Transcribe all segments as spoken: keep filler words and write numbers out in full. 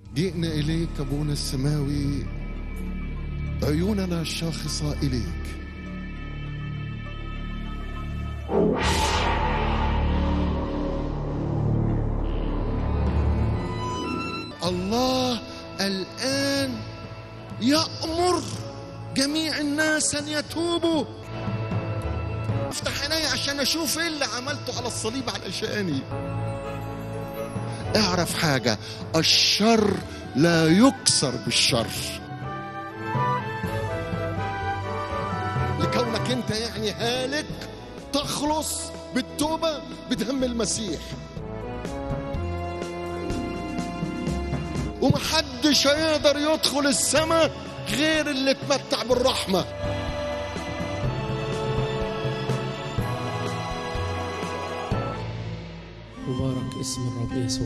جئنا إليك أبونا السماوي، عيوننا شاخصة إليك. الله الآن يأمر جميع الناس أن يتوبوا. افتح عيني عشان أشوف إيه اللي عملته على الصليب علشاني. اعرف حاجة، الشر لا يكسر بالشر. لكونك انت يعني هالك تخلص بالتوبة بدم المسيح، ومحدش هيقدر يدخل السماء غير اللي اتمتع بالرحمة. مبارك اسم الرب يسوع.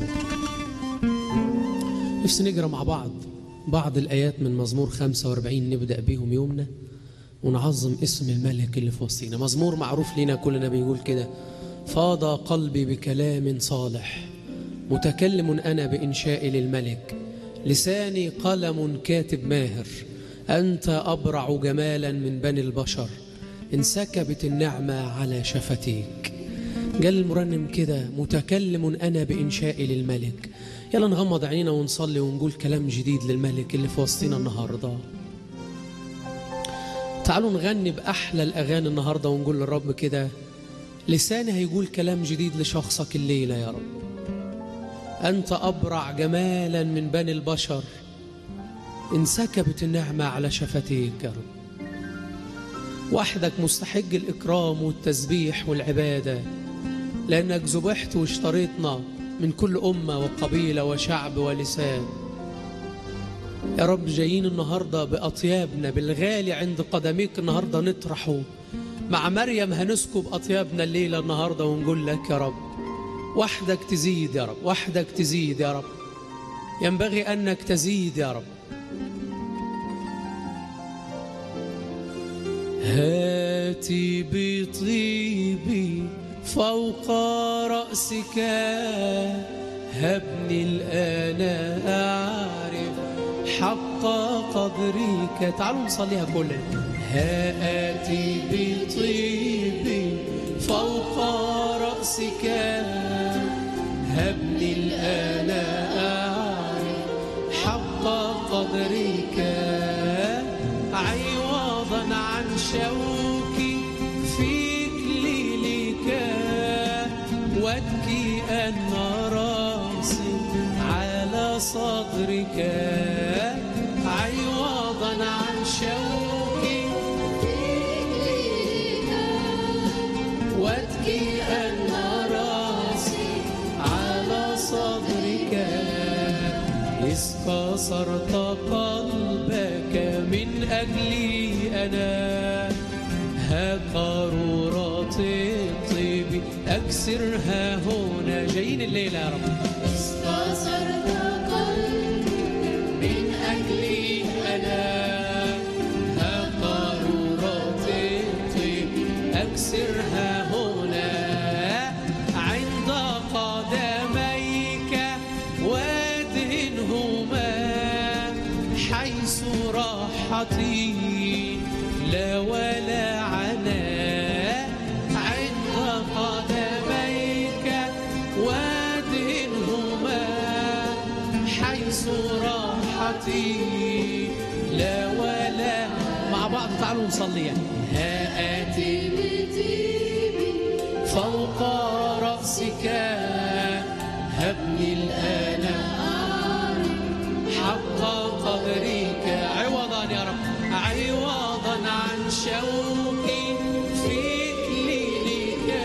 نفسي نقرأ مع بعض بعض الآيات من مزمور خمسة وأربعين نبدأ بيهم يومنا ونعظم اسم الملك اللي في وسطينا. مزمور معروف لنا كلنا، بيقول كده: فاض قلبي بكلام صالح، متكلم أنا بإنشاء للملك، لساني قلم كاتب ماهر، أنت أبرع جمالا من بني البشر، انسكبت النعمة على شفتيك. قال المرنم كده: متكلم أنا بإنشاء للملك. يلا نغمض عينينا ونصلي ونقول كلام جديد للملك اللي في وسطينا النهاردة. تعالوا نغني بأحلى الأغاني النهاردة ونقول للرب كده: لساني هيقول كلام جديد لشخصك الليلة يا رب. أنت أبرع جمالا من بني البشر، انسكبت النعمة على شفتيك يا رب. وحدك مستحق الإكرام والتسبيح والعبادة، لأنك ذبحت واشتريتنا من كل أمة وقبيلة وشعب ولسان. يا رب جايين النهاردة بأطيابنا بالغالي عند قدميك النهاردة نطرحه مع مريم، هنسكب أطيابنا الليلة النهاردة ونقول لك يا رب وحدك تزيد يا رب، وحدك تزيد يا رب، ينبغي أنك تزيد يا رب. هاتي بطيبي فوق رأسك، هبني الآن أعرف حق قدرك. تعالوا نصليها كلنا. هاتي بطيبي فوق رأسك، هبني الآن أعرف حق قدرك، عوضا عن شوقي في إكليلك، وابكي أن راسي على صدرك، عوضا عن شوقي في إكليلك، وابكي أن راسي على صدرك، إذ كسرت قلبك من أجلي أنا، ها قارورات الطيب أكسرها هنا. جايين الليلة يا رب. إذ كسرت قلبك من أجلي أنا، ها قارورات الطيب أكسرها هنا، عند قدميك وادهنهما، حيث راحتي لا ولا عناء، عند قدميك وادهنهما، حيث راحتي لا ولا. مع بعض تعالوا نصلي. هاتي بطيبي فوق رأسك، هبني الآن حق قدرك، عوضا يا رب، عوضا عن شوقي في إكليلك،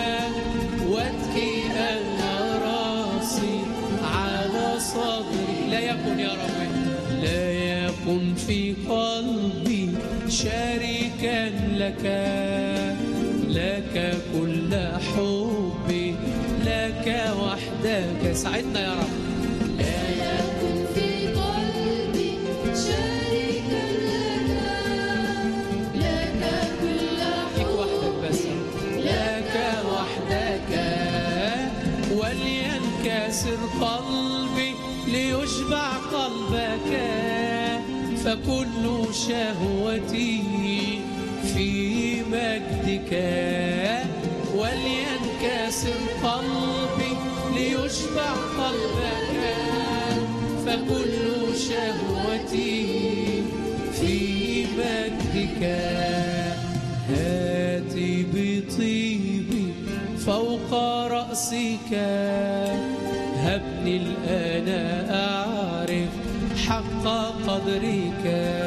وابكي أن راسي على صدري. لا يكن يا رب، لا يكن في قلبي شريكا لك، لك كل حبي، لك وحدك. ساعدنا يا رب. لا يكن في قلبي شريكا لك، لك كل حبي، بس لك وحدك، ولينكسر قلبي ليشبع ليشبع قلبك، فكل شهوتي في مجدك. ولينكسر قلبي ليشبع قلبك، فكل شهوتي في مجدك. هاتي بطيبي فوق رأسك، هبني الآن أعرف حق قدرك.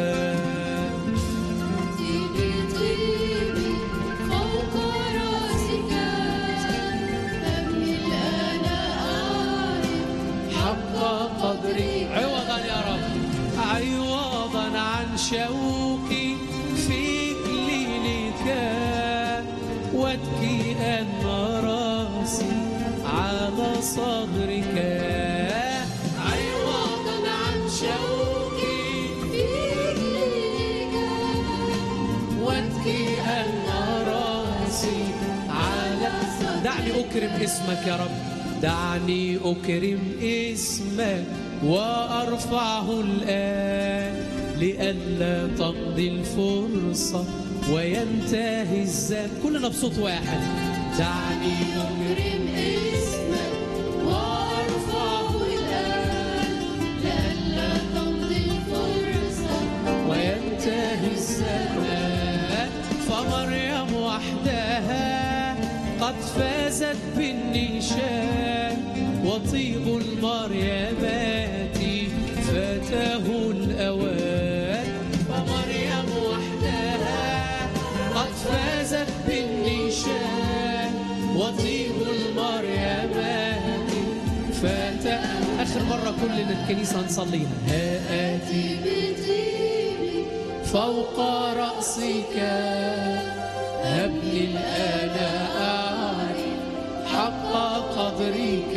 هاتي بطيبي فوق رأسك، هبني الآن أعرف حق قدرك. عوضا يا رب، عوضا عن شوقي في إكليلك، واتكي أن راسي على صدرك. عوضا عن شوقي في إكليلك، واتكي أن راسي على صدرك. دعني أكرم اسمك يا رب، دعني أكرم اسمك وأرفعه الآن، لئلا تمضي الفرصة وينتهي الزمان. كلنا بصوت واحد، دعني أكرم اسمك وأرفعه الآن، لئلا تمضي الفرصة وينتهي الزمان. فمريم وحدها قد فازت بالنشان، وطيب المريمات فاته الأوان. فمريم وحدها قد فازت بالنشان، وطيب المريمات فاته. آخر مرة كلنا الكنيسة هنصليها. هاتي بطيبي فوق رأسك، هبني الآن أعرف حق قدرك.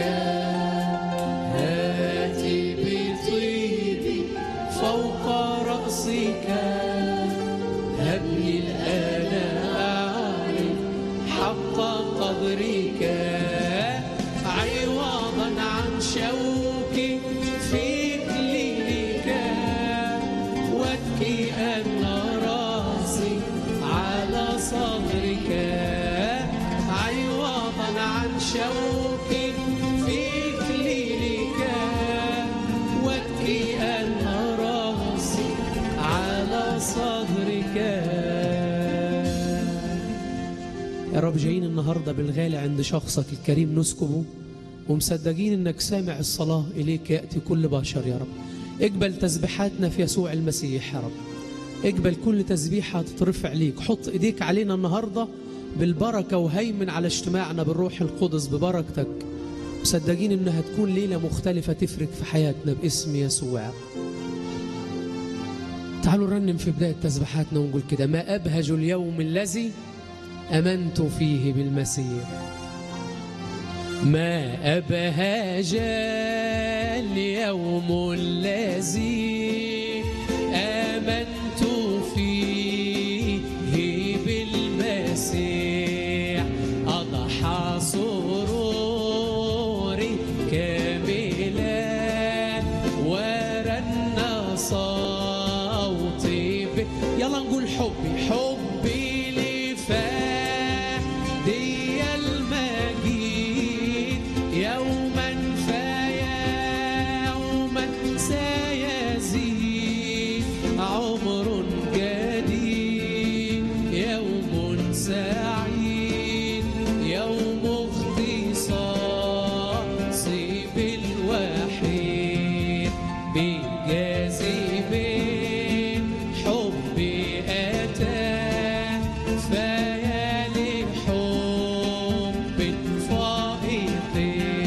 هاتي بطيبي فوق رأسك، هبني الآن أعرف حق قدرك. عوضا عن شوقي في إكليلك، واتكي أن راسي على صدرك. عوضا عن شوقي في إكليلك، واتكي أن راسي على صدرك. يا رب، جايين النهارده بالغالي عند شخصك الكريم نسكبه، ومصدقين انك سامع الصلاه اليك ياتي كل بشر. يا رب، اقبل تسبيحاتنا في يسوع المسيح. يا رب، اقبل كل تسبيحه تترفع ليك. حط ايديك علينا النهارده بالبركه، وهيمن على اجتماعنا بالروح القدس ببركتك. مصدقين انها تكون ليله مختلفه تفرق في حياتنا باسم يسوع. تعالوا نرنم في بدايه تسبيحاتنا ونقول كده: ما ابهج اليوم الذي امنت فيه بالمسيح. ما أبهج اليوم الذي آمنت فيه بالمسيح، أضحى سروري كاملا ورن صوتي. يلا نقول حبي حبي لفادي المجيد، يوما فيوما سيزيد عمر جديد، يوم سعيد، يوم اختصاصي بالوحيد بجاذب حبي أتى، فيا لحب فائق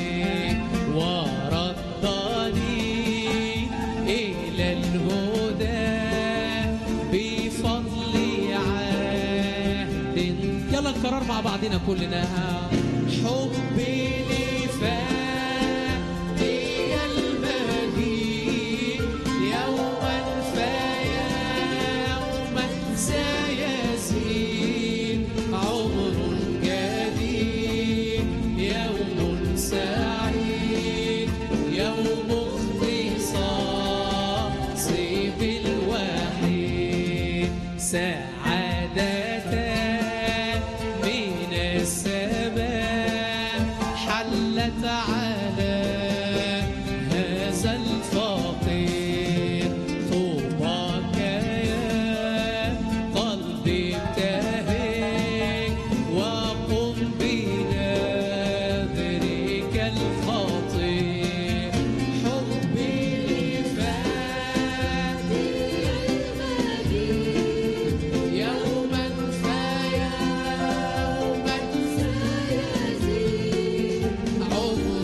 وردني إلى الهدى بفضل عهد. يلا نكرر مع بعضنا كلنا: حبي لفادي المجيد، يوما فيوما سيزيد عمر جديد، يوم سعيد، يوم اختصاص سعادتان من السماء حلت على هذا الفقير. طوباك يا قلبي ابتهج وقم بنذرك الخطير. حبي لفادي يوما فيوما سيزيد. عمر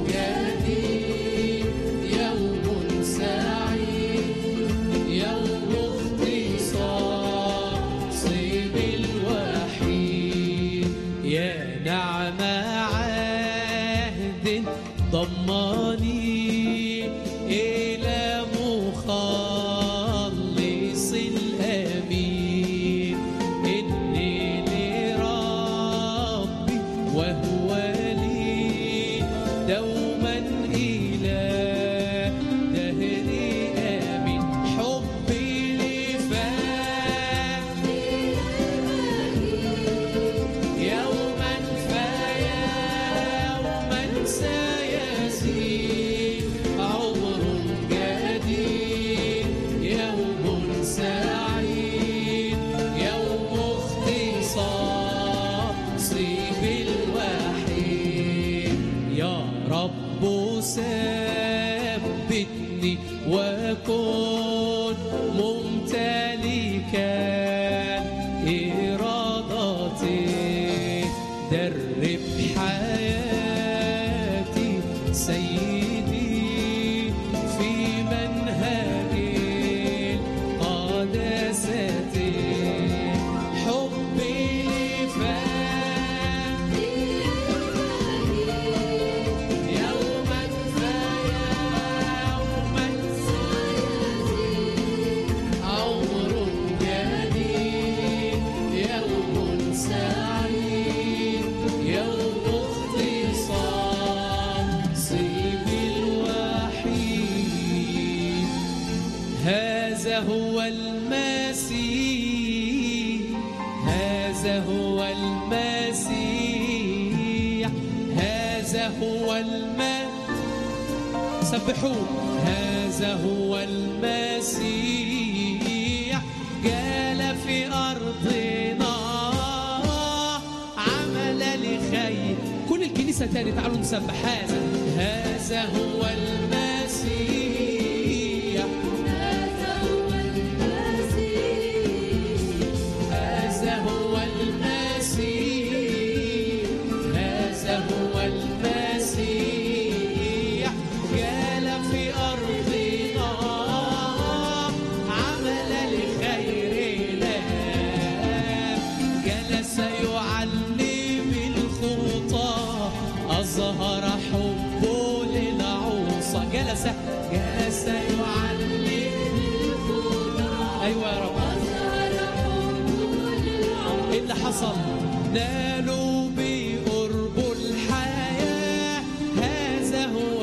جديد يوم سعيد يوم اختصاصي بالوحيد. يا نعم عهد ضماني إلى مخلص الأمين. إني لربي وهو لي دوما إلى دهري آمين. حبي لفادي يوما فيوما سيزيد. عمر جديد يوم سعيد يوم اختصاصي بالوحيد. يا رب ثبتني وكن ممتلكا إرادتي. درب حياتي سيدي في منهج القداسة. حبي لفادي يوما فيوما سيزيد. عمر جديد يوم سعيد يوم اختصاصي بالوحيد. هذا هو المسيح هذا هو المسيح هذا هو المسيح. سبحوه. هذا هو المسيح جال في أرضنا عمل لخير. كل الكنيسة تاني تعالوا نسبح. هذا هذا هو المسيح هذا هو المسيح هذا هو المسيح هذا هو المسيح جال في أرضنا عمل لخيرنا. جلس يعلم الخطى أظهر حبه للعوصة. جلس جلس يعلم الخضار أيوة يا رب. أظهر حبه للعمر. إيه اللي حصل؟ نالوا بقرب الحياة. هذا هو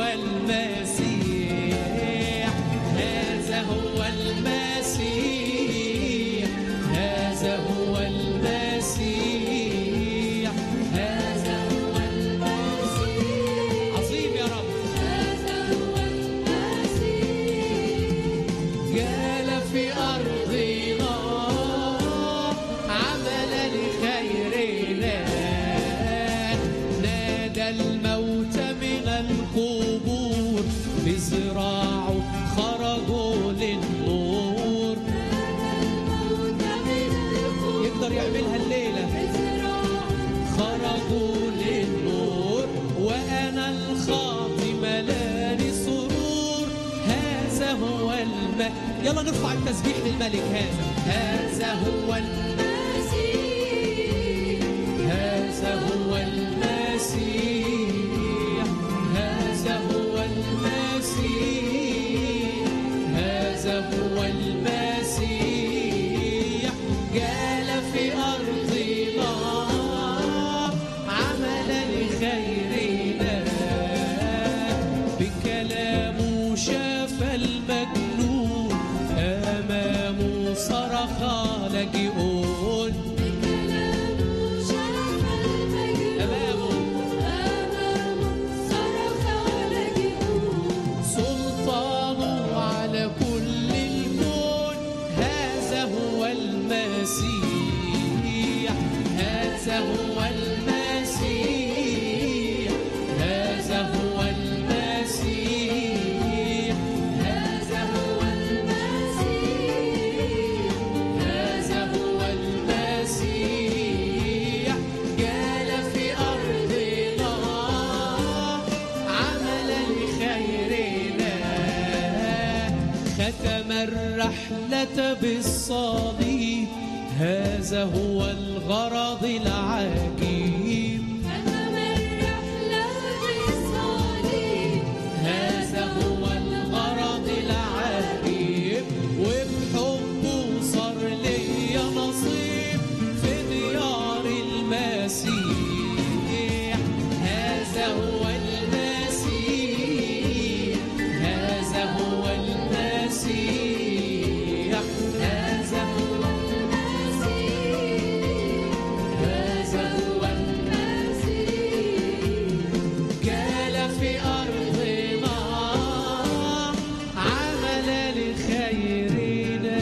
المسيح هذا هو المسيح هذا هو المسيح هذا هو المسيح عظيم يا رب. هذا هو المسيح جال في أرضنا عمل لخيرنا. نادى الموت من القبور بذراعه خرجوا للنور. الموت من الخضار يقدر يعملها الليلة. بزراعه خرجوا للنور وأنا الخاطي ملاني سرور. هذا هو الملك. يلا نرفع التسبيح للملك. هذا هذا هو المسيح هذا هو المسيح هذا هو المسيح هذا هو المسيح جال في أرضنا عمل لخيرنا. بكلامه شاف المجنون أمامه صرخ لاجئون بكلامه شرف المجنون أمامه أمامه صرخ لاجئون سلطانه على كل الكون. هذا هو المسيح، هذا هو المسيح، هذا هو المسيح، هذا هو المسيح، هذا هو المسيح. جال في أرضنا عمل لخيرنا، ختم الرحلة بالصليب. هذا هو الغرض العجيب، ختم الرحلة بالصليب. هذا هو الغرض العجيب. وبحبه صار لي نصيب في ديار المسيح. هذا هو المسيح، هذا هو المسيح، هذا هو هذا هو جال في أرضنا عمل لخيرنا.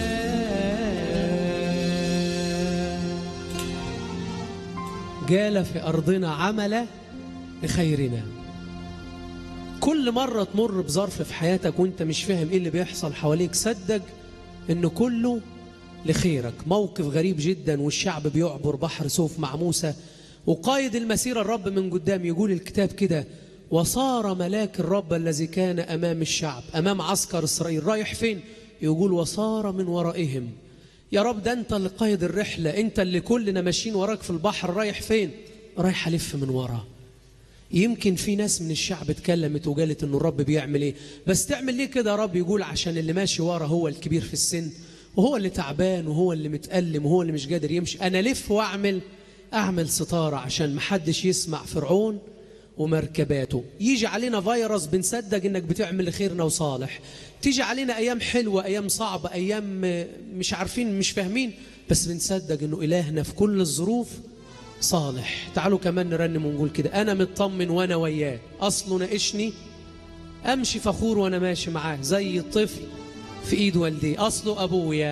جال في أرضنا عمل لخيرنا. كل مرة تمر بظرف في حياتك وانت مش فاهم ايه اللي بيحصل حواليك، صدق انه كله لخيرك. موقف غريب جدا والشعب بيعبر بحر سوف مع موسى، وقائد المسيرة الرب من قدام. يقول الكتاب كده: وصار ملاك الرب الذي كان أمام الشعب، أمام عسكر إسرائيل، رايح فين؟ يقول: وصار من ورائهم. يا رب ده أنت اللي قائد الرحلة، أنت اللي كلنا ماشيين وراك في البحر، رايح فين؟ رايح ألف من ورا. يمكن في ناس من الشعب اتكلمت وقالت إنه الرب بيعمل إيه، بس تعمل ليه كده يا رب؟ يقول: عشان اللي ماشي ورا هو الكبير في السن، وهو اللي تعبان، وهو اللي متألم، وهو اللي مش قادر يمشي. أنا لف وأعمل أعمل ستارة عشان محدش يسمع فرعون ومركباته. يجي علينا فيروس بنصدق إنك بتعمل خيرنا وصالح، تيجي علينا أيام حلوة، أيام صعبة، أيام مش عارفين مش فاهمين، بس بنصدق إنه إلهنا في كل الظروف صالح. تعالوا كمان نرنم ونقول كده: أنا مطمن وأنا وياه، أصله ناقشني أمشي فخور وأنا ماشي معاه، زي الطفل في إيد والديه، أصله أبويا.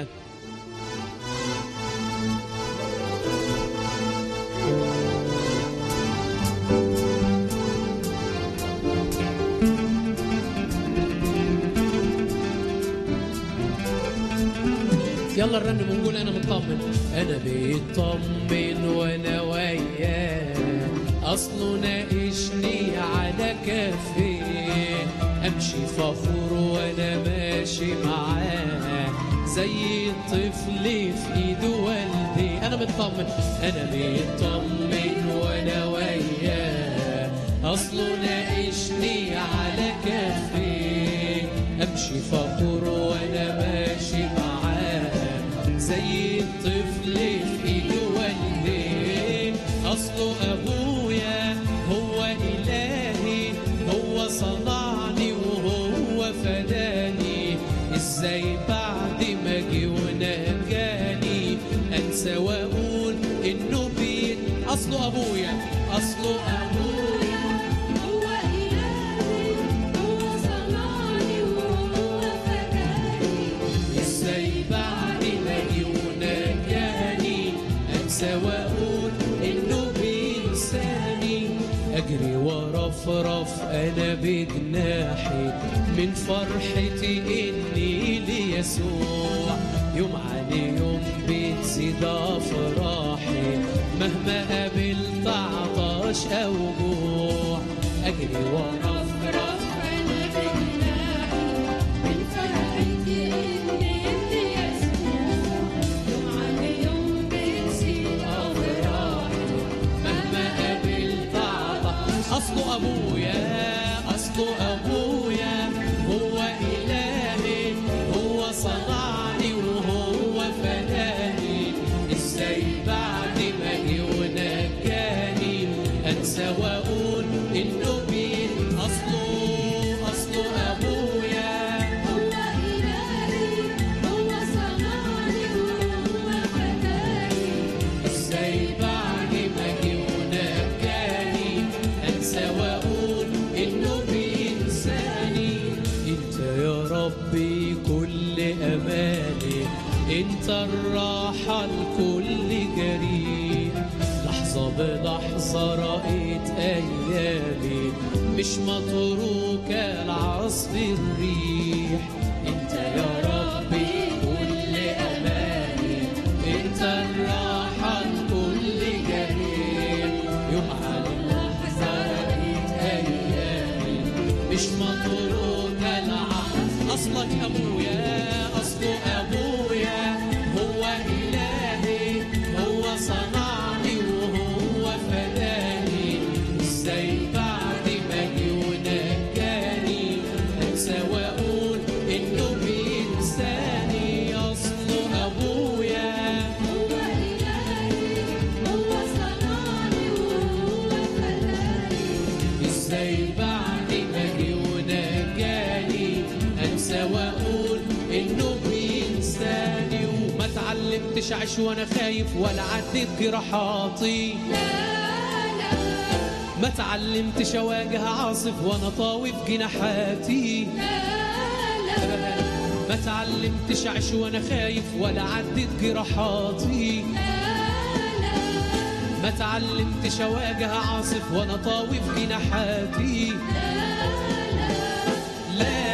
يلا نرنم ونقول: أنا مطمن، أنا مطمن وأنا وياه، أصله ناقشني على كفين، أمشي فخور وأنا ماشي معاه، زي الطفل في إيد والدي. أنا مطمن، أنا مطمن وأنا وياه، أصله ناقشني على كفين، أمشي فخور وأنا ماشي معاه، زي الطفل في إيد والديه. أصله أبويا هو إلهي، هو صنعني وهو فداني، إزاي بعد ما جه ونجاني أنسى وأقول إنه بيت. أصله أبويا، أصله أبويا هو إلهي، هو صنعني وهو فداني، إزاي بعد ما جه ونجاني أنسى وأقول إنه بينساني. أجري وأرفرف أنا بجناحي من فرحتي إني ليسوع، يوم عن يوم بتزيد أفراحي، مهما قابلت عطش أو جوع. أجري وأرفرف أنا بجناحي من فرحتي إني يسوع، يوم عن يوم بتزيد أفراحي، مهما قابلت عطش. أصله أبويا، أصله أبويا هو إلهي، هو صنعني وهو فداني، إزاي بعد ما جه ونجاني أنسى وأقول إنه بيه. أصله ربي كل أمالي، انت الراحة لكل جريح. لحظة بلحظة رأيت أيامي مش متروكة لعصف الريح. انت يا ربي كل أمالي، انت الراحة لكل جريح. يوم على اللحظة رأيت أيامي مش متروكة لعصف. أصلك أبويا، أصله أبويا، هو إلهي، هو صنعني وهو فداني. إزاي بعد ما جه ونجاني أنسى وأقول إنه بينساني؟ أصله أبويا، هو إلهي، هو صنعني وهو فداني. إزاي بعد ما جه ونجاني أنسى وأقول إنه بينساني؟ وما اتعلمتش أعيش وأنا خايف ولا عديت جراحاتي. ما اتعلمتش أواجه عاصف وأنا طاوي في جناحاتي. ما اتعلمتش أعيش وأنا خايف ولا عديت جراحاتي. ما اتعلمتش أواجه عاصف وأنا طاوي في جناحاتي. لا،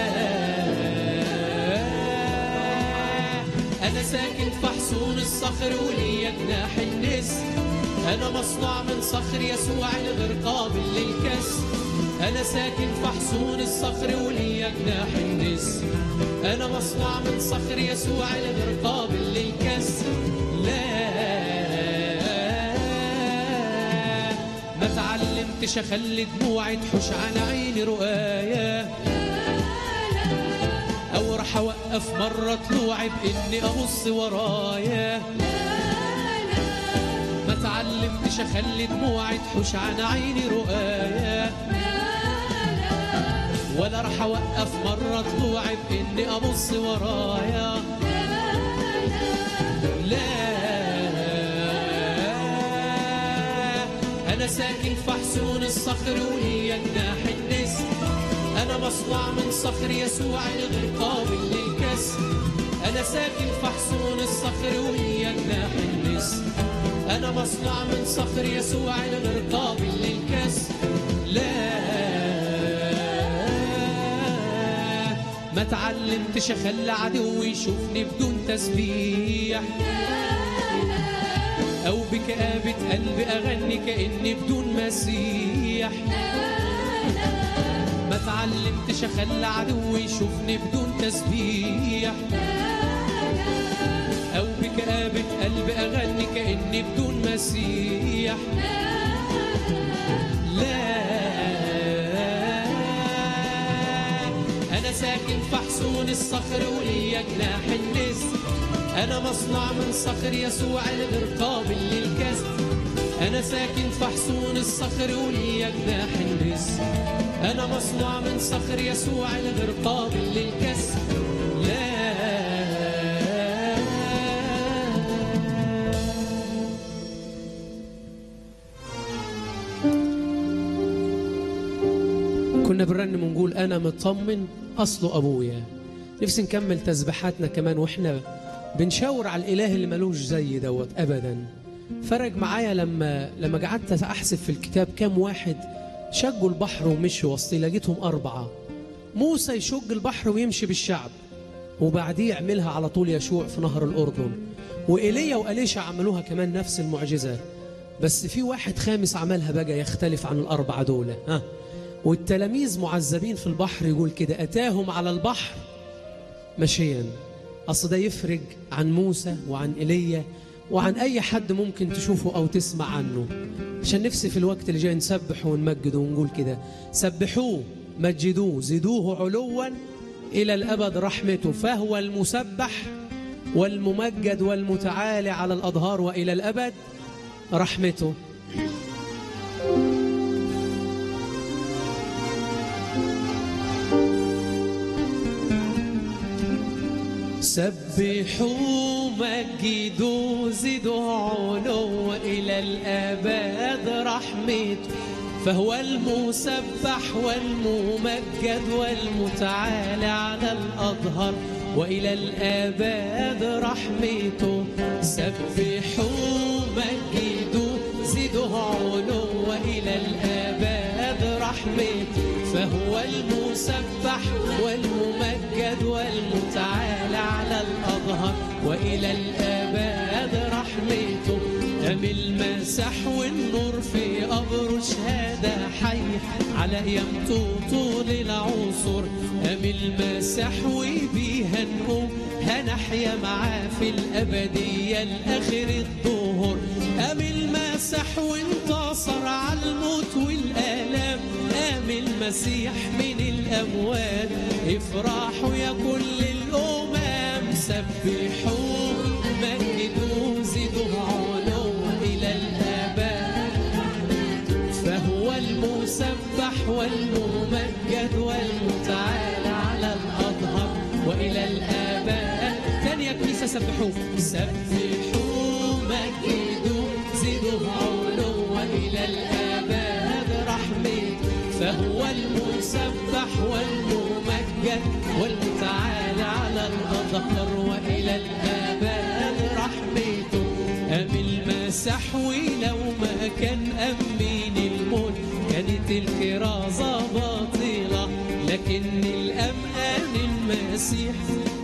أنا ساكن في حصون الصخر وليا جناح النسر. أنا مصنوع من صخر يسوع الغير قابل للكسر. أنا ساكن في حصون الصخر وليا جناح النسر. أنا مصنوع من صخر يسوع الغير قابل للكسر. لا، ما اتعلمتش أخلي دموعي تحوش عن عيني رؤايا، أو راح أوقف مرة طلوعي بإني أبص ورايا. ما اتعلمتش أخلي دموعي تحوش عن عيني رؤايا، ولا راح أوقف مرة طلوعي بإني أبص ورايا. لا، أنا ساكن في حصون الصخر وليا جناح النسر. أنا مصنوع من صخر يسوع الغير قابل للكسر. أنا ساكن في حصون الصخر وليا جناح النسر. أنا مصنوع من صخر يسوع الغير قابل للكسر. لا، ما اتعلمتش أخلي عدوي يشوفني بدون تسبيح، أو بكآبة قلبي أغني كأني بدون مسيح. ما اتعلمتش أخلي عدوي يشوفني بدون تسبيح، أو بكآبة قلبي أغني كأني بدون مسيح. لا، أنا ساكن في حصون الصخر وليا جناح النسر. أنا مصنوع من صخر يسوع الغير قابل للكسر. أنا ساكن في حصون الصخر وليا جناح النسر. أنا مصنوع من صخر يسوع الغير قابل للكسر. لا، كنا بنرنم ونقول أنا مطمن أصله أبويا. نفسي نكمل تسبيحاتنا كمان وإحنا بنشاور على الإله اللي ملوش زي دوت أبدا. فرق معايا لما لما قعدت أحسب في الكتاب كام واحد شقوا البحر ومشوا وسطي، لقيتهم أربعة. موسى يشق البحر ويمشي بالشعب، وبعديه يعملها على طول يشوع في نهر الأردن. وإيليا وأليشع عملوها كمان نفس المعجزة. بس في واحد خامس عملها بقى يختلف عن الأربعة دول. ها، والتلاميذ معذبين في البحر، يقول كده أتاهم على البحر مشيا. أصل ده يفرق عن موسى وعن إيليا وعن أي حد ممكن تشوفه أو تسمع عنه. عشان نفسي في الوقت اللي جاي نسبح ونمجد ونقول كده سبحوه مجدوه زدوه علوا إلى الأبد رحمته، فهو المسبح والممجد والمتعالي على الأظهار وإلى الأبد رحمته. سبحوا مجدوا زدوا علوا إلى الأبد رحمته، فهو المسبح والممجد والمتعالى على الأظهر وإلى الآباد رحمته. سبحوا مجدوا زدوا علوا وإلى الآباد رحمته. فهو المسبح والممجد والمتعالى على الأظهر وإلى الآباد رحمته. أم المسح والنور في قبره شهادة حي على قيامته طول العصور. أم المسح وبيها نقوم هنحيا معاه في الأبدية لآخر الظهور. أم المسح وانتصر على الموت والآلام. قام المسيح من الأموات. افرحوا يا كل الأمم سبحوا مجدوا زدوا علوا إلى الآباد. فهو المسبح والممجد والمتعالى على الأظهر وإلى الآباد. تاني يا كنيسة سبحوه. سبحوا مجدوا زدوا علوا وإلى الآباد رحمته. فهو المسبح والممجد والمتعالى على الأظهر وإلى الآباد رحمته. أم المسح ولو ما كان أمين الموت كانت الكرازة باطلة، لكن الأمان المسيح.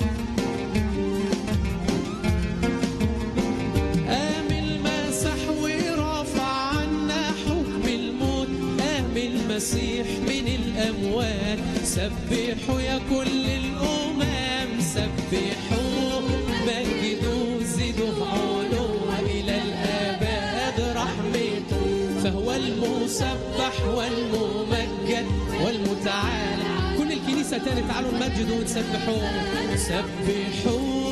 قام المسح ورفع عنا حكم الموت. قام المسيح من الأموات. سبحوا يا كل الأمم سبحوا مجدوا زدوا علوا إلى الآباد رحمته. فهو المسبح والممجد والمتعالى. كل الكنيسة تاني تعالوا نمجدوا ونسبحوه. سبحوا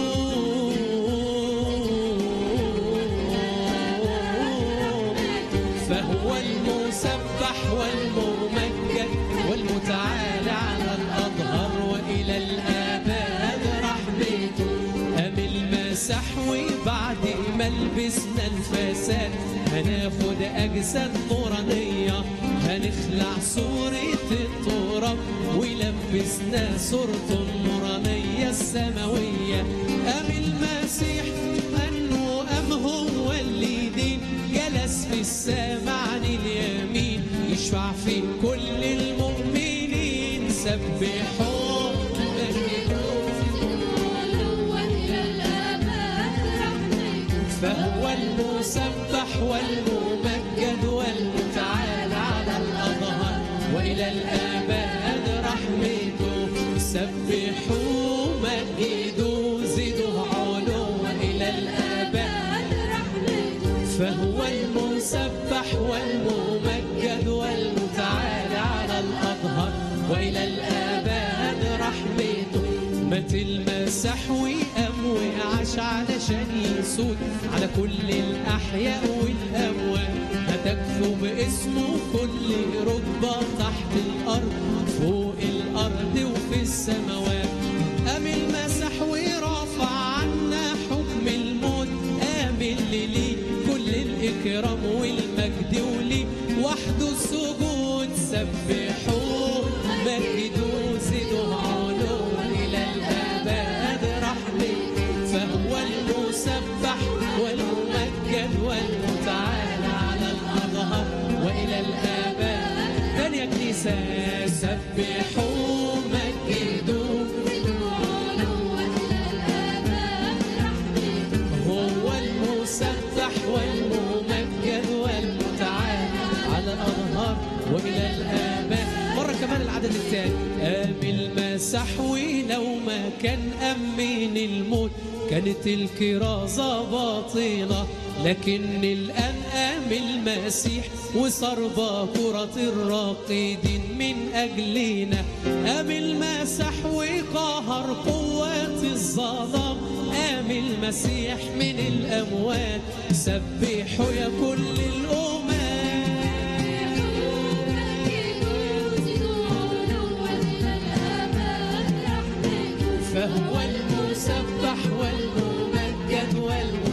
فهو المسبح والممجد والمتعالى على الأظهر وإلى الآباد رحمته. أم المسح وبعد ما لبسنا الفساد هناخد أجساد نورانية. هنخلع صورة التراب ولبسنا صورته النورانية السماوية. أم المسيح أنه أم هو اللي دين جلس في السماء عن اليمين يشفع في كل المؤمنين. سبحوا مجدوا فهو المسبح والممجد والمتعالى على الأظهر وإلى الآباد رحمته. سبحوا مجدوا زدوا علوا إلى الآباد رحمته. فهو المسبح والممجد والمتعالى على الأظهر وإلى الآباد رحمته. مات المسح وقام وعاش علشان يسود على كل الأحياء والأموات. هتكفوا باسمه كل ركبة تحت الأرض فوق الأرض وفي السماوات. قام المسح ورفع عنا حكم الموت. قام اللي ليه كل الإكرام والمجد وليه وحده السجود. سبحوه مجدوا زدوا علوا إلى الآباد رحمته. فهو المسبح والممجد والمتعالى على الأظهر وإلى الآباد. تاني يا كنيسة سبحوا مجدوا زدوا علوا إلى الآباد رحمته. هو المسبح والممجد والمتعالى على الأظهر وإلى الآباد. مرة كمان العدد الثاني. قام المسح ولو ما كان أمين الموت كانت الكرازة باطلة، لكن الآن قام المسيح وصار باكورة الراقدين من أجلنا. قام المسح وقهر قوات الظلام. قام المسيح من الأموات. سبحوا يا كل الأمم فهو المسبح والممجد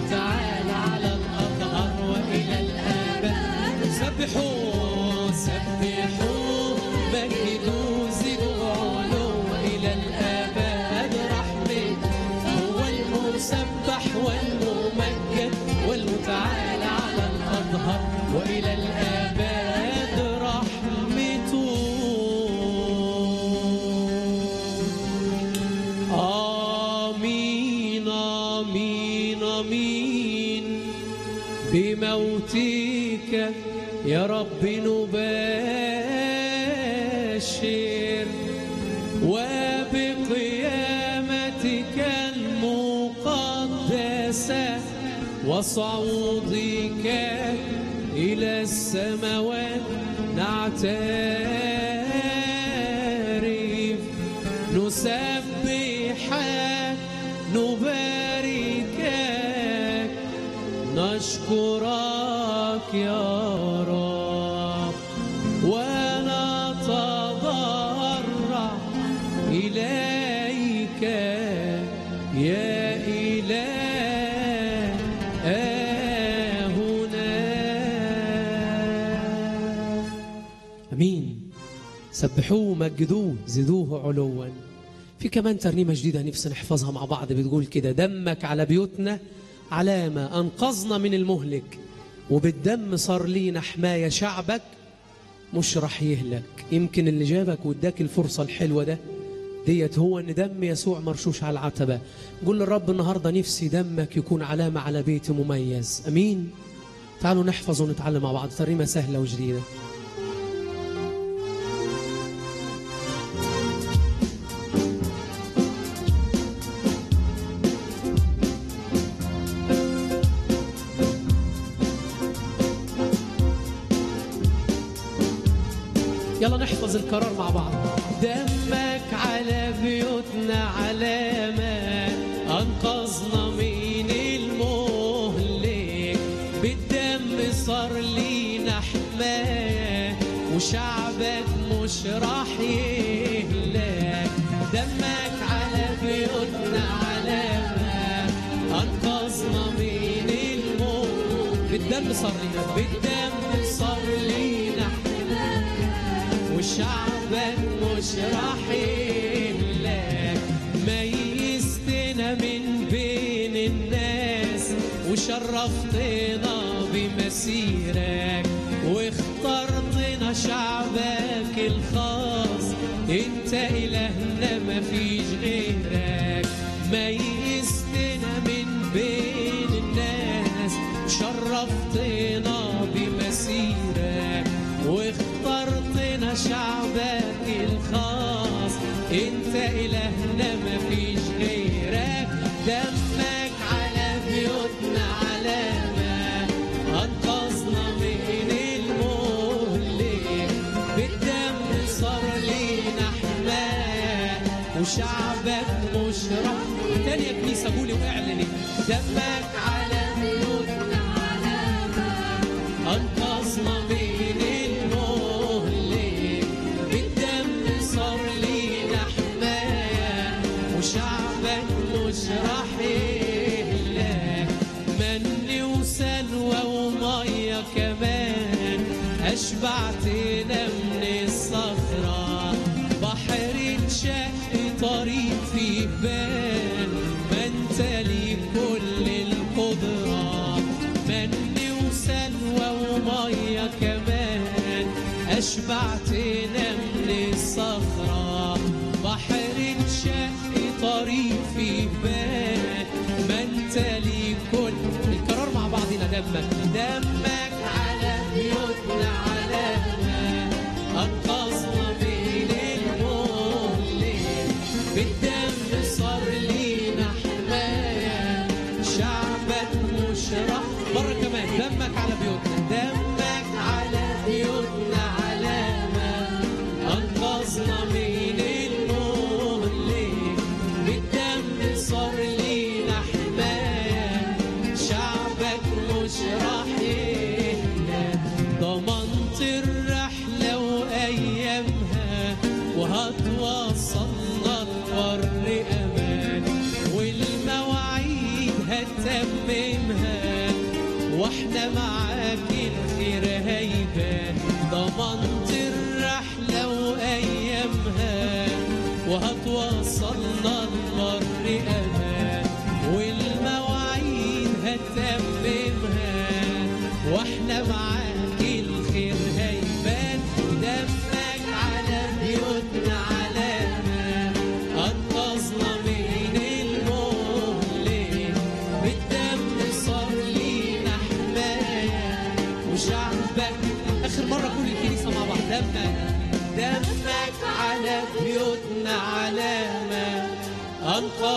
والمتعالى على الأظهر وإلى الآباد. سبحوا سبحوا المسبح والممجد والمتعالى على الأظهر وإلى الآباد رحمته. آمين آمين آمين. بموتك يا رب نباشر وبقيامتك المقدسة وصعودك إلى السماوات نعترف نسبحك نباركك نشكرك يا رب ونتضرع إليك يا إلهنا. أمين. سبحوه مجدوه زدوه علوا. في كمان ترنيمة جديدة نفسي نحفظها مع بعض بتقول كده: دمك على بيوتنا علامة أنقذنا من المهلك وبالدم صار لينا حماية شعبك مش راح يهلك. يمكن اللي جابك واداك الفرصة الحلوة ده ديت هو ان دم يسوع مرشوش على العتبة. قول للرب النهاردة نفسي دمك يكون علامة على بيتي مميز. أمين. تعالوا نحفظ ونتعلم مع بعض ترنيمة سهلة وجديدة. يلا نحفظ القرار مع بعض. دمك على بيوتنا علامة أنقذنا من المهلك بالدم صار لينا حماية وشعبك مش راح يهلك. دمك على بيوتنا علامة أنقذنا من المهلك بالدم صار لينا بالدم صار لينا وشعبك مش راح يهلك. ميزتنا من بين الناس وشرفتنا بمسيرك واخترتنا شعبك الخاص. انت إلهنا مفيش غيرك. ميزتنا من بين الناس شرفتنا بمسيرك واخترتنا شعبك الخاص. انت إلهنا مفيش غيرك. دمك على بيوتنا علامة أنقذنا من المهلك بالدم صار لينا حماية وشعبك مش راح. تاني يا كنيسة قولي واعلني. دمك على بيوتنا علامة أنقذنا من شعبك مش راح يهلك. من وسلوى ومية كمان أشبعتنا من الصخرة. بحر انشق طريق في بال ما انت لي كل القدرة. من وسلوى ومية كمان أشبعتنا من الصخرة. بحر انشق طريق في بال ما انت لي كل. القرار مع بعضنا. دمك دمك على بيوتنا علامة أنقذنا من المهلك بالدم صار لينا حماية شعبك مش راح. مرة كمان. دمك على بيوتنا. دمك على بيوتنا علامة أنقذنا من صار لينا حماية شعبك مش راح يهلك. ضمنت الرحلة وأيامها وهتوصلنا لبر أمان والمواعيد هتتممها واحنا معاك الخير هيبان. ضمنت الرحلة وأيامها وهتوصلنا لبر أمان والمواعيد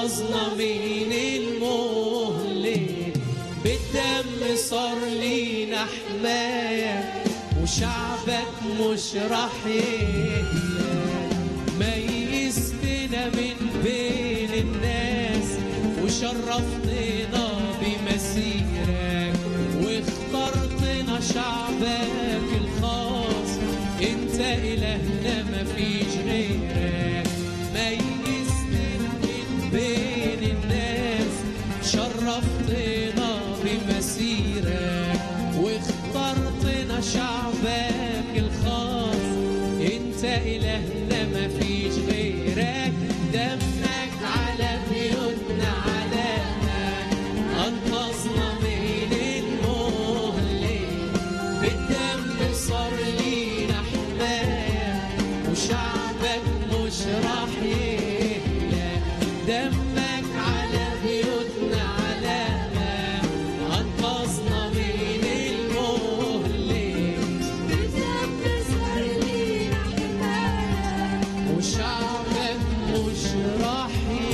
أنقذنا من المهلك، بالدم صار لينا حماية، وشعبك مش راح يهلك. ميزتنا من بين الناس، وشرفتنا بمسيرك، واخترتنا شعبك الخاص. انت إلهنا مفيش غيرك. ميزتنا من بين الناس، شرفتنا بمسيرك، واخترتنا شعبك الخاص. انت إلهنا مفيش غيرك. دمك على بيوتنا علامة، أنقذنا من المهلك، بالدم صار لينا حماية، وشعبك مش راح يهلك. دمك على بيوتنا علامة، أنقذنا من المهلك، بالدم صار لينا حماية، وشعبك مش راح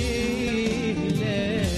يهلك.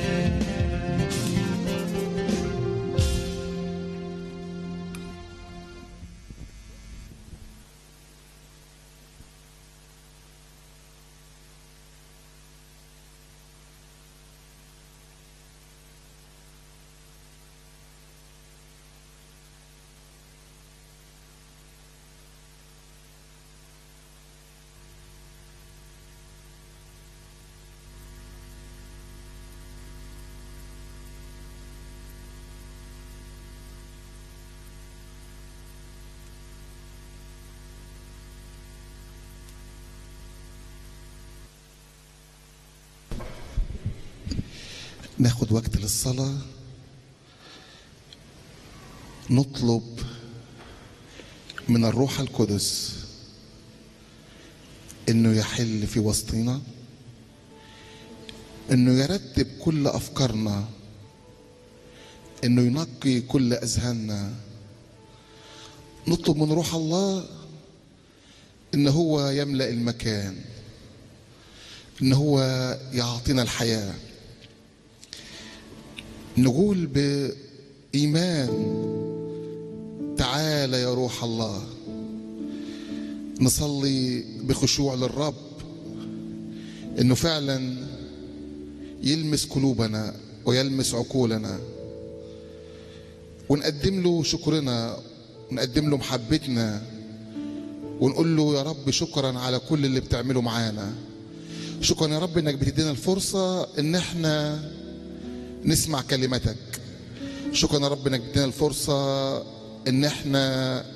ناخد وقت للصلاة، نطلب من الروح القدس انه يحل في وسطنا، انه يرتب كل افكارنا، انه ينقي كل اذهاننا. نطلب من روح الله ان هو يملأ المكان، ان هو يعطينا الحياة. نقول بإيمان: تعال يا روح الله. نصلي بخشوع للرب انه فعلا يلمس قلوبنا ويلمس عقولنا، ونقدم له شكرنا، ونقدم له محبتنا، ونقول له: يا رب شكرا على كل اللي بتعمله معانا. شكرا يا رب انك بتدينا الفرصة ان احنا نسمع كلمتك. شكرا يا رب انك بتدينا الفرصة ان احنا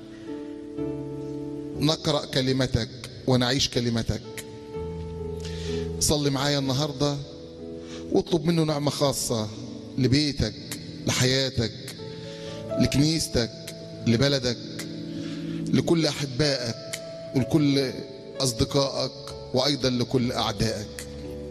نقرأ كلمتك ونعيش كلمتك. صلي معايا النهاردة واطلب منه نعمة خاصة لبيتك، لحياتك، لكنيستك، لبلدك، لكل أحبائك ولكل أصدقائك، وأيضا لكل أعدائك.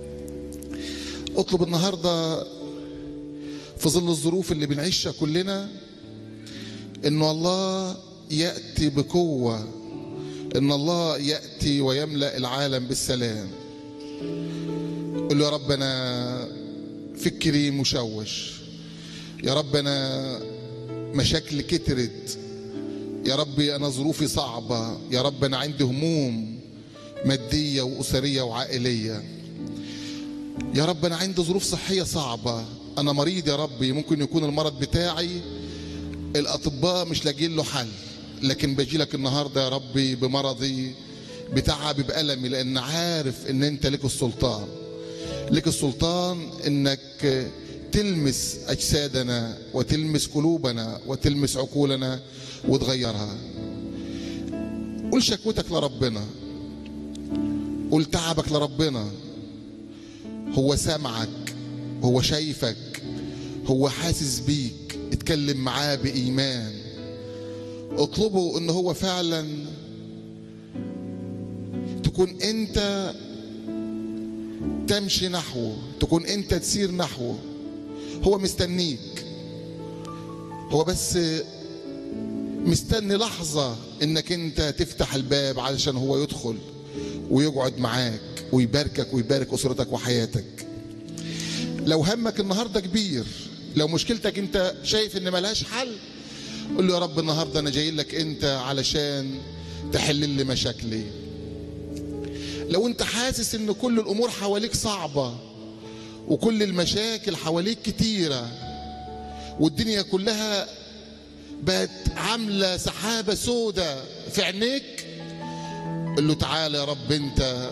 اطلب النهاردة في ظل الظروف اللي بنعيشها كلنا إنه الله يأتي بقوة، إن الله يأتي ويملأ العالم بالسلام. قل له: يا رب أنا فكري مشوش، يا رب أنا مشاكل كترت، يا ربي أنا ظروفي صعبة، يا رب أنا عندي هموم مادية وأسرية وعائلية، يا رب أنا عندي ظروف صحية صعبة، أنا مريض يا ربي، ممكن يكون المرض بتاعي الأطباء مش لاقيين له حل، لكن باجي لك النهاردة يا ربي بمرضي، بتعبي، بألمي، لأن عارف إن أنت لك السلطان، لك السلطان إنك تلمس أجسادنا وتلمس قلوبنا وتلمس عقولنا وتغيرها. قول شكوتك لربنا، قول تعبك لربنا. هو سامعك، هو شايفك، هو حاسس بيك. اتكلم معاه بإيمان، اطلبه ان هو فعلا تكون انت تمشي نحوه، تكون انت تسير نحوه. هو مستنيك، هو بس مستني لحظة انك انت تفتح الباب علشان هو يدخل ويقعد معاك. ويباركك ويبارك أسرتك وحياتك. لو همك النهاردة كبير، لو مشكلتك انت شايف ان ملهاش حل، قل له يا رب النهاردة انا جاي لك انت علشان تحل لي مشاكلي. لو انت حاسس ان كل الامور حواليك صعبة وكل المشاكل حواليك كتيرة والدنيا كلها بقت عاملة سحابة سودة في عينيك، قل له تعالى يا رب انت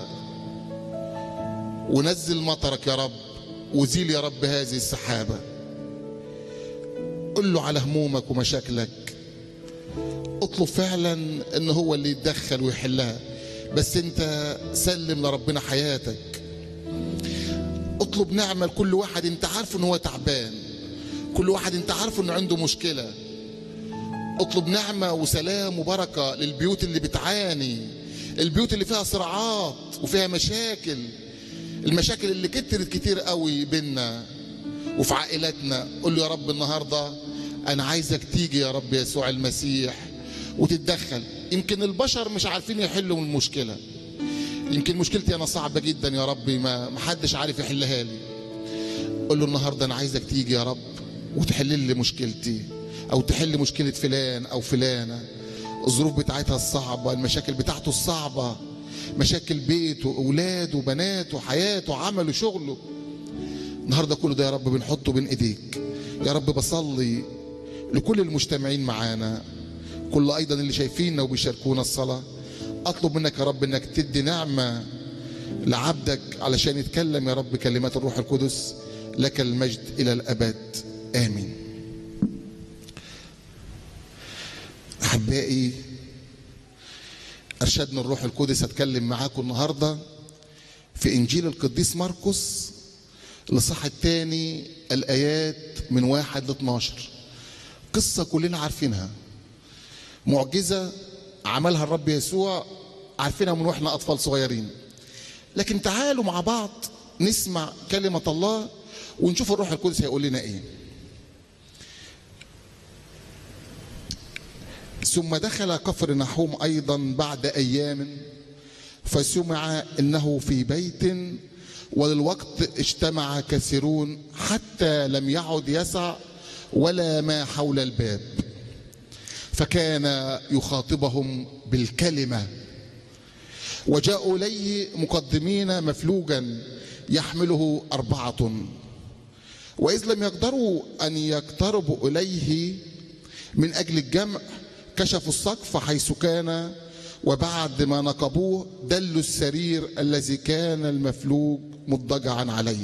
ونزل مطرك يا رب وزيل يا رب هذه السحابة. قل له على همومك ومشاكلك، اطلب فعلا ان هو اللي يتدخل ويحلها، بس انت سلم لربنا حياتك. اطلب نعمة لكل واحد انت عارفه ان هو تعبان، كل واحد انت عارفه انه عنده مشكلة. اطلب نعمة وسلام وبركة للبيوت اللي بتعاني، البيوت اللي فيها صراعات وفيها مشاكل، المشاكل اللي كترت كتير قوي بينا وفي عائلاتنا. قل له يا رب النهاردة انا عايزك تيجي يا رب يسوع المسيح وتتدخل. يمكن البشر مش عارفين يحلوا المشكلة، يمكن مشكلتي انا صعبة جدا يا رب ما محدش عارف يحلها لي. قل له النهاردة انا عايزك تيجي يا رب وتحل لي مشكلتي، او تحل مشكلة فلان او فلانة، الظروف بتاعتها الصعبة، المشاكل بتاعته الصعبة، مشاكل بيته واولاده وبناته وحياته وعمله وشغله. النهارده كله ده يا رب بنحطه بين ايديك. يا رب بصلي لكل المجتمعين معانا، كل ايضا اللي شايفيننا وبيشاركونا الصلاة. اطلب منك يا رب انك تدي نعمة لعبدك علشان يتكلم يا رب كلمات الروح القدس. لك المجد الى الابد امين. احبائي، ارشدنا الروح القدس اتكلم معاكم النهارده في انجيل القديس مرقس الاصحاح الثاني الايات من واحد ل اتناشر. قصه كلنا عارفينها، معجزه عملها الرب يسوع، عارفينها من واحنا اطفال صغيرين. لكن تعالوا مع بعض نسمع كلمه الله ونشوف الروح القدس هيقول لنا ايه. ثم دخل كفرنحوم أيضا بعد أيام، فسمع إنه في بيت، وللوقت اجتمع كثيرون حتى لم يعد يسع ولا ما حول الباب، فكان يخاطبهم بالكلمة. وجاءوا إليه مقدمين مفلوجا يحمله أربعة، وإذ لم يقدروا أن يقتربوا إليه من أجل الجمع كشفوا السقف حيث كان، وبعد ما نقبوه دلوا السرير الذي كان المفلوج مضطجعا عليه.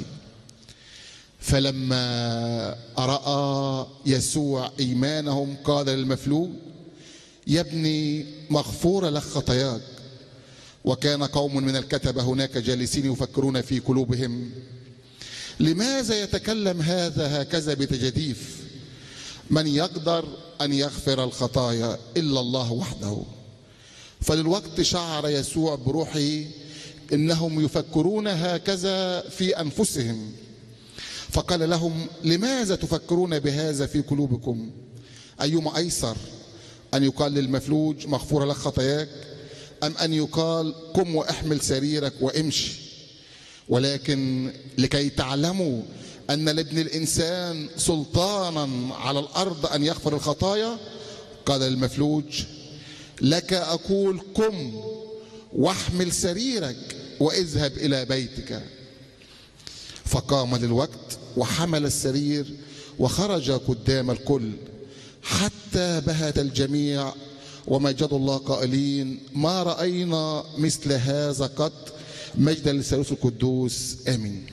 فلما رأى يسوع إيمانهم قال للمفلوج: يا ابني مغفورة لك خطاياك. وكان قوم من الكتبة هناك جالسين يفكرون في قلوبهم: لماذا يتكلم هذا هكذا بتجديف؟ من يقدر أن يغفر الخطايا إلا الله وحده. فللوقت شعر يسوع بروحه إنهم يفكرون هكذا في أنفسهم، فقال لهم: لماذا تفكرون بهذا في قلوبكم؟ أيما أيسر أن يقال للمفلوج مغفورة لك خطاياك، أم أن يقال قم واحمل سريرك وامشي؟ ولكن لكي تعلموا أن لابن الإنسان سلطانا على الأرض أن يغفر الخطايا، قال المفلوج: لك أقول قم واحمل سريرك واذهب إلى بيتك. فقام للوقت وحمل السرير وخرج قدام الكل، حتى بهت الجميع ومجدوا الله قائلين: ما رأينا مثل هذا قط، مجدا للثالوث القدوس آمين.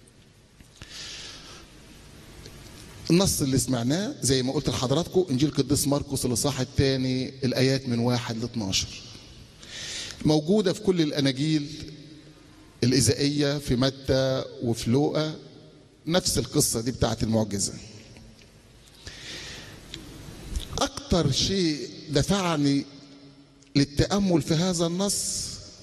النص اللي سمعناه زي ما قلت لحضراتكم انجيل القديس مرقس الاصحاح الثاني الايات من واحد ل اتناشر، موجوده في كل الاناجيل الايزائيه، في متى وفي لوقا، نفس القصه دي بتاعت المعجزه. اكتر شيء دفعني للتامل في هذا النص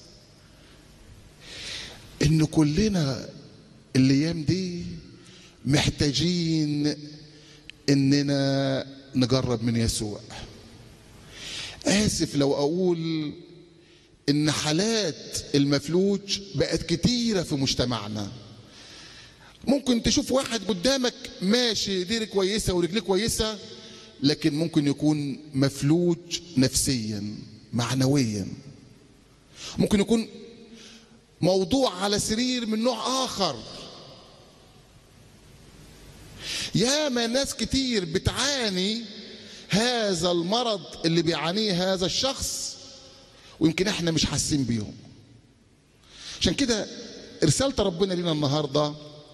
ان كلنا الايام دي محتاجين اننا نجرب من يسوع. اسف لو اقول ان حالات المفلوج بقت كتيرة في مجتمعنا. ممكن تشوف واحد قدامك ماشي ايديه كويسة ورجليه كويسة، لكن ممكن يكون مفلوج نفسيا معنويا. ممكن يكون موضوع على سرير من نوع آخر. ياما ناس كتير بتعاني هذا المرض اللي بيعانيه هذا الشخص، ويمكن احنا مش حاسين بيهم. عشان كده رسالة ربنا لنا النهارده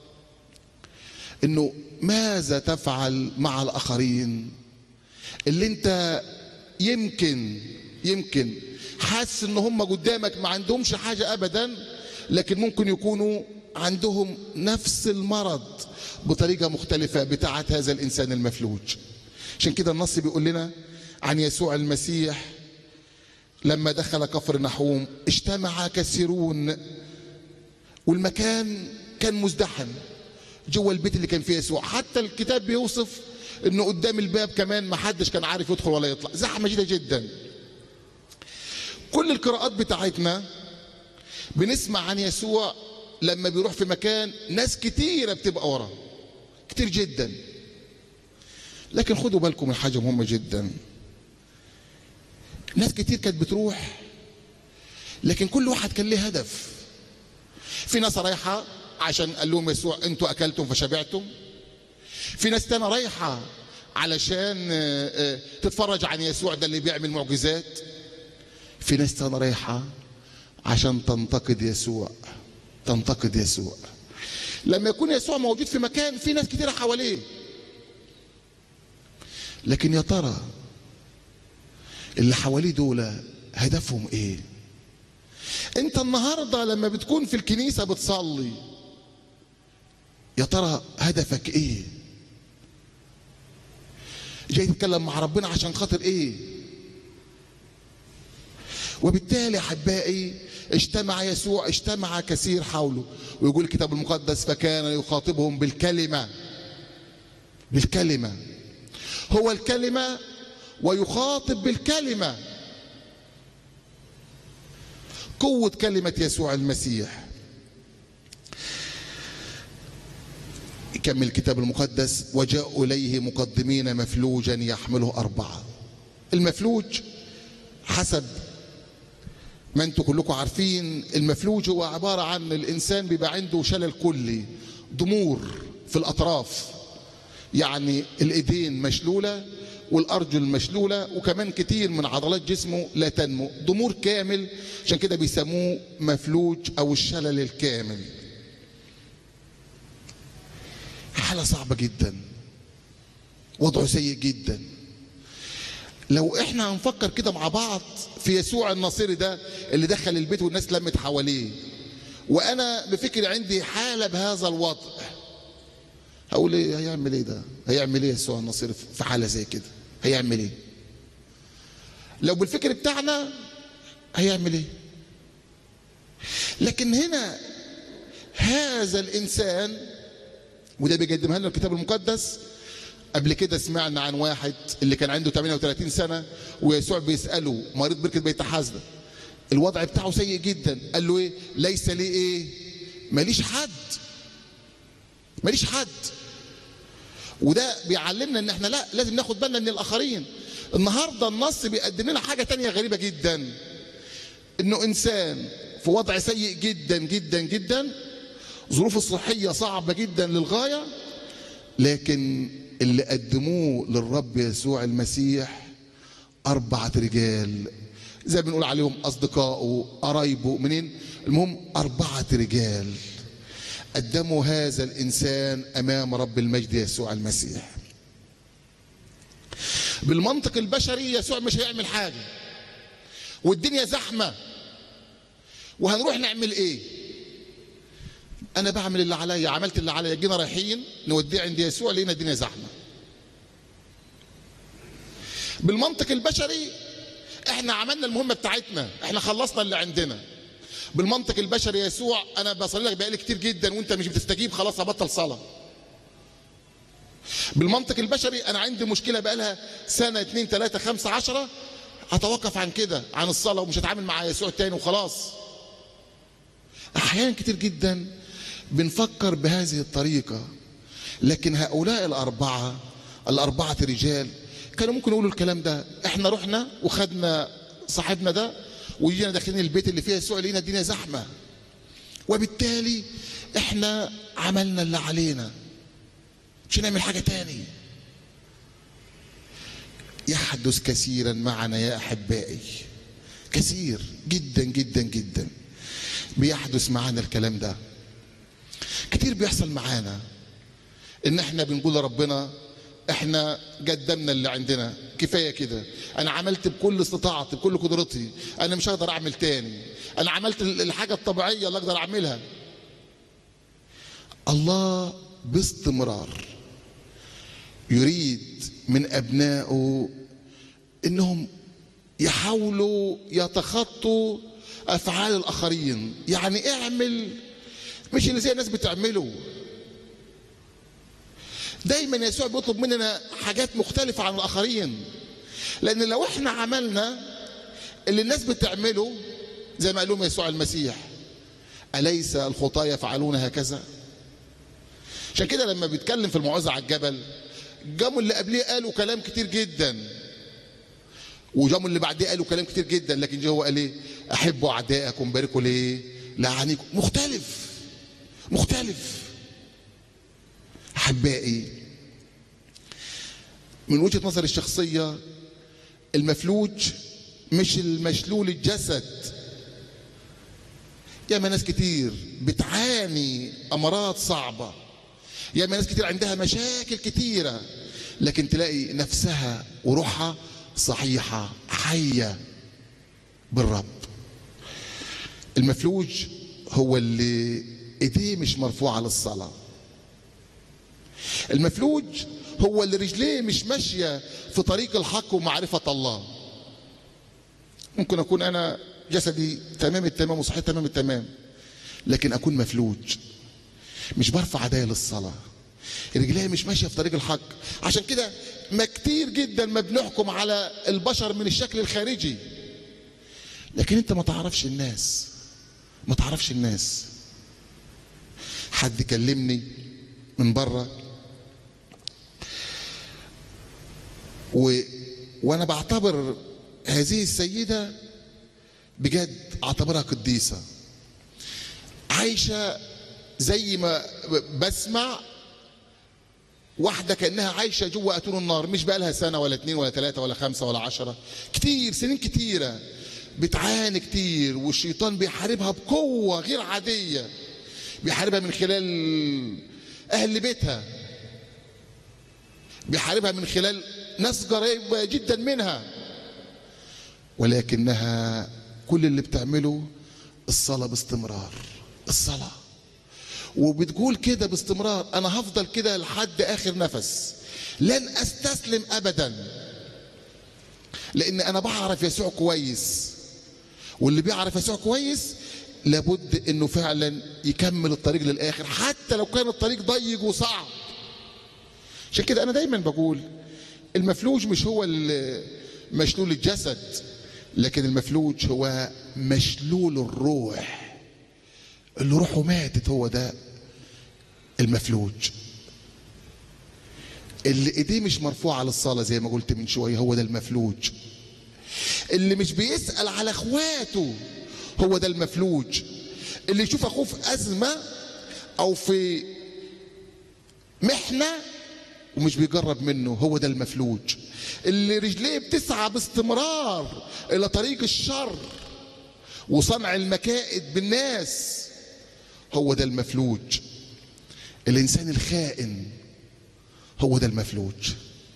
انه ماذا تفعل مع الاخرين اللي انت يمكن يمكن حاسس ان هم قدامك ما عندهمش حاجة ابدا، لكن ممكن يكونوا عندهم نفس المرض بطريقة مختلفة بتاعة هذا الانسان المفلوج. عشان كده النص بيقول لنا عن يسوع المسيح لما دخل كفر نحوم اجتمع كثيرون، والمكان كان مزدحم جوه البيت اللي كان فيه يسوع. حتى الكتاب بيوصف انه قدام الباب كمان ما حدش كان عارف يدخل ولا يطلع، زحمه جدا جدا. كل القراءات بتاعتنا بنسمع عن يسوع لما بيروح في مكان ناس كتيره بتبقى وراه، كتير جدا. لكن خدوا بالكم من حاجه مهمه جدا، ناس كتير كانت بتروح لكن كل واحد كان له هدف. في ناس رايحه عشان قال لهم يسوع انتوا اكلتم فشبعتم. في ناس تانية رايحه علشان تتفرج عن يسوع ده اللي بيعمل معجزات. في ناس تانية رايحه عشان تنتقد يسوع، تنتقد يسوع. لما يكون يسوع موجود في مكان في ناس كتيره حواليه، لكن يا ترى اللي حواليه دول هدفهم ايه؟ انت النهارده لما بتكون في الكنيسه بتصلي، يا ترى هدفك ايه؟ جاي تتكلم مع ربنا عشان خاطر ايه؟ وبالتالي احبائي اجتمع يسوع، اجتمع كثير حوله، ويقول الكتاب المقدس فكان يخاطبهم بالكلمه. بالكلمه، هو الكلمه ويخاطب بالكلمه. قوة كلمة يسوع المسيح. يكمل الكتاب المقدس وجاءوا إليه مقدمين مفلوجا يحمله أربعة. المفلوج حسب ما انتم كلكم عارفين، المفلوج هو عبارة عن الإنسان بيبقى عنده شلل كلي، ضمور في الأطراف، يعني الإيدين مشلولة والأرجل مشلولة، وكمان كتير من عضلات جسمه لا تنمو، ضمور كامل. عشان كده بيسموه مفلوج أو الشلل الكامل. حالة صعبة جدا، وضعه سيء جدا. لو احنا هنفكر كده مع بعض في يسوع الناصري ده اللي دخل البيت والناس لمت حواليه، وأنا بفكر عندي حالة بهذا الوضع، هقول ايه؟ هيعمل ايه ده؟ هيعمل ايه يسوع الناصري في حالة زي كده؟ هيعمل ايه؟ لو بالفكر بتاعنا هيعمل ايه؟ لكن هنا هذا الانسان، وده بيقدمها لنا الكتاب المقدس. قبل كده سمعنا عن واحد اللي كان عنده ثمانية وثلاثين سنة ويسوع بيسأله، مريض بركة بيت حسدة، الوضع بتاعه سيء جدا. قال له ايه؟ ليس لي ايه؟ ماليش حد، ماليش حد. وده بيعلمنا ان احنا لا لازم ناخد بالنا من الاخرين. النهارده النص بيقدم لنا حاجه تانية غريبه جدا، انه انسان في وضع سيء جدا جدا جدا، ظروفه الصحيه صعبه جدا للغايه، لكن اللي قدموه للرب يسوع المسيح اربعه رجال، زي ما بنقول عليهم اصدقائه قرايبه منين، المهم اربعه رجال قدموا هذا الإنسان أمام رب المجد يسوع المسيح. بالمنطق البشري يسوع مش هيعمل حاجة، والدنيا زحمة، وهنروح نعمل إيه؟ أنا بعمل اللي عليا، عملت اللي عليا، جينا رايحين نوديه عند يسوع لقينا الدنيا زحمة. بالمنطق البشري إحنا عملنا المهمة بتاعتنا، إحنا خلصنا اللي عندنا. بالمنطق البشري يسوع انا بصلي لك بقالي كتير جدا وانت مش بتستجيب، خلاص هبطل صلاه. بالمنطق البشري انا عندي مشكله بقالها سنه اتنين تلاته خمسه عشره، هتوقف عن كده، عن الصلاة، ومش هتعامل مع يسوع تاني وخلاص. أحيانا كتير جدا بنفكر بهذه الطريقة، لكن هؤلاء الأربعة الأربعة رجال كانوا ممكن يقولوا الكلام ده. احنا رحنا وخدنا صاحبنا ده وجينا داخلين البيت اللي فيه يسوع لقينا الدنيا زحمة، وبالتالي احنا عملنا اللي علينا، مش هنعمل حاجة تاني. يحدث كثيرا معنا يا أحبائي، كثير جدا جدا جدا بيحدث معنا الكلام ده. كتير بيحصل معانا ان احنا بنقول لربنا احنا قدمنا اللي عندنا، كفايه كده، انا عملت بكل استطاعتي بكل قدرتي، انا مش هقدر اعمل تاني، انا عملت الحاجه الطبيعيه اللي اقدر اعملها. الله باستمرار يريد من ابنائه انهم يحاولوا يتخطوا افعال الاخرين. يعني اعمل مش اللي زي الناس بتعمله. دايما يسوع بيطلب مننا حاجات مختلفة عن الآخرين، لأن لو احنا عملنا اللي الناس بتعمله زي ما قال لهم يسوع المسيح، أليس الخطاة يفعلون هكذا؟ عشان كده لما بيتكلم في الموعظة على الجبل، جاموا اللي قبليه قالوا كلام كتير جدا، وجاموا اللي بعديه قالوا كلام كتير جدا، لكن جه هو قال ايه؟ أحبوا أعدائكم، باركوا ليه؟ لعنيكم. مختلف مختلف. أحبائي، من وجهة نظري الشخصية المفلوج مش المشلول الجسد. ياما ناس كتير بتعاني أمراض صعبة، ياما ناس كتير عندها مشاكل كتيرة، لكن تلاقي نفسها وروحها صحيحة حية بالرب. المفلوج هو اللي ايديه مش مرفوعة للصلاة. المفلوج هو اللي رجليه مش ماشية في طريق الحق ومعرفة الله. ممكن أكون أنا جسدي تمام التمام وصحتي تمام التمام، لكن أكون مفلوج، مش برفع ايديا للصلاة، رجليه مش ماشية في طريق الحق. عشان كده ما كتير جدا ما بنحكم على البشر من الشكل الخارجي، لكن أنت ما تعرفش الناس، ما تعرفش الناس. حد كلمني من بره و... وانا بعتبر هذه السيدة بجد اعتبرها قديسة، عايشة زي ما بسمع واحدة كأنها عايشة جوه أتون النار، مش بقى لها سنة ولا اتنين ولا تلاتة ولا خمسة ولا عشرة، كتير سنين كتيرة بتعاني كتير، والشيطان بيحاربها بقوة غير عادية، بيحاربها من خلال أهل بيتها، بيحاربها من خلال ناس قريبة جدا منها، ولكنها كل اللي بتعمله الصلاة باستمرار، الصلاة. وبتقول كده باستمرار أنا هفضل كده لحد آخر نفس، لن أستسلم أبدا، لأن أنا بعرف يسوع كويس، واللي بيعرف يسوع كويس لابد انه فعلا يكمل الطريق للاخر حتى لو كان الطريق ضيق وصعب. عشان كده انا دايما بقول المفلوج مش هو مشلول الجسد، لكن المفلوج هو مشلول الروح، اللي روحه ماتت، هو ده المفلوج. اللي ايديه مش مرفوعه للصلاه زي ما قلت من شويه هو ده المفلوج. اللي مش بيسأل على اخواته هو ده المفلوج. اللي يشوف اخوه في ازمه او في محنه ومش بيجرب منه هو ده المفلوج. اللي رجليه بتسعى باستمرار الى طريق الشر وصنع المكائد بالناس هو ده المفلوج. الانسان الخائن هو ده المفلوج.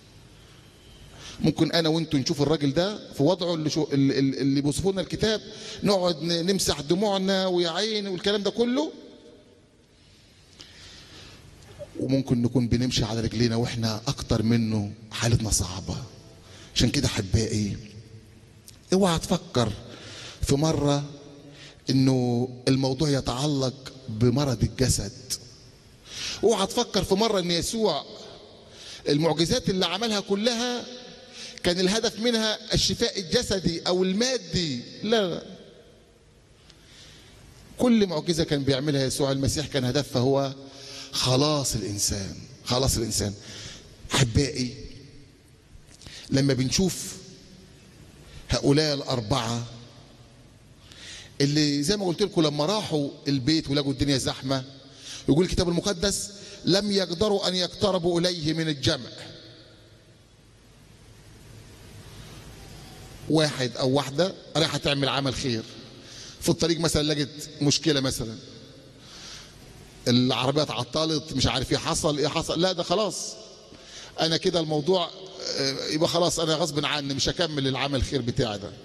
ممكن انا وانتوا نشوف الراجل ده في وضعه اللي شو اللي, اللي بيوصفوا لنا الكتاب، نقعد نمسح دموعنا ويا عيني والكلام ده كله، وممكن نكون بنمشي على رجلينا واحنا اكتر منه حالتنا صعبه. عشان كده احبائي اوعى تفكر في مره انه الموضوع يتعلق بمرض الجسد. اوعى تفكر في مره ان يسوع المعجزات اللي عملها كلها كان الهدف منها الشفاء الجسدي أو المادي، لا لا. كل معجزة كان بيعملها يسوع المسيح كان هدفها هو خلاص الإنسان، خلاص الإنسان. أحبائي، لما بنشوف هؤلاء الأربعة اللي زي ما قلت لكم لما راحوا البيت ولقوا الدنيا زحمة، يقول الكتاب المقدس لم يقدروا أن يقتربوا إليه من الجمع. واحد أو واحدة رايحة تعمل عمل خير، في الطريق مثلا لقت مشكلة، مثلا العربية اتعطلت، مش عارف ايه حصل ايه حصل، لا ده خلاص انا كده الموضوع يبقى خلاص انا غصب عني مش هكمل العمل الخير بتاعي ده.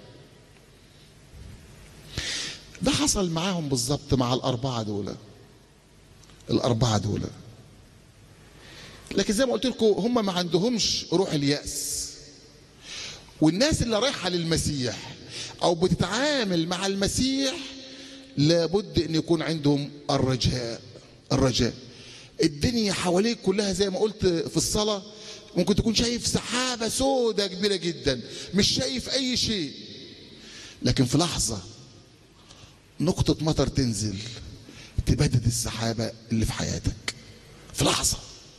ده حصل معاهم بالظبط مع الأربعة دول، الأربعة دول. لكن زي ما قلت لكم هم ما عندهمش روح اليأس. والناس اللي رايحة للمسيح أو بتتعامل مع المسيح لابد أن يكون عندهم الرجاء. الرجاء. الدنيا حواليك كلها زي ما قلت في الصلاة ممكن تكون شايف سحابة سودة كبيرة جدا، مش شايف أي شيء، لكن في لحظة نقطة مطر تنزل تبدد السحابة اللي في حياتك في لحظة.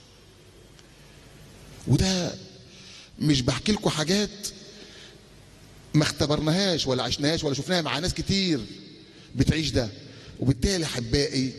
وده مش بحكي لكم حاجات ما اختبرناهاش ولا عشناهاش ولا شفناها مع ناس كتير بتعيش ده. وبالتالي احبائي،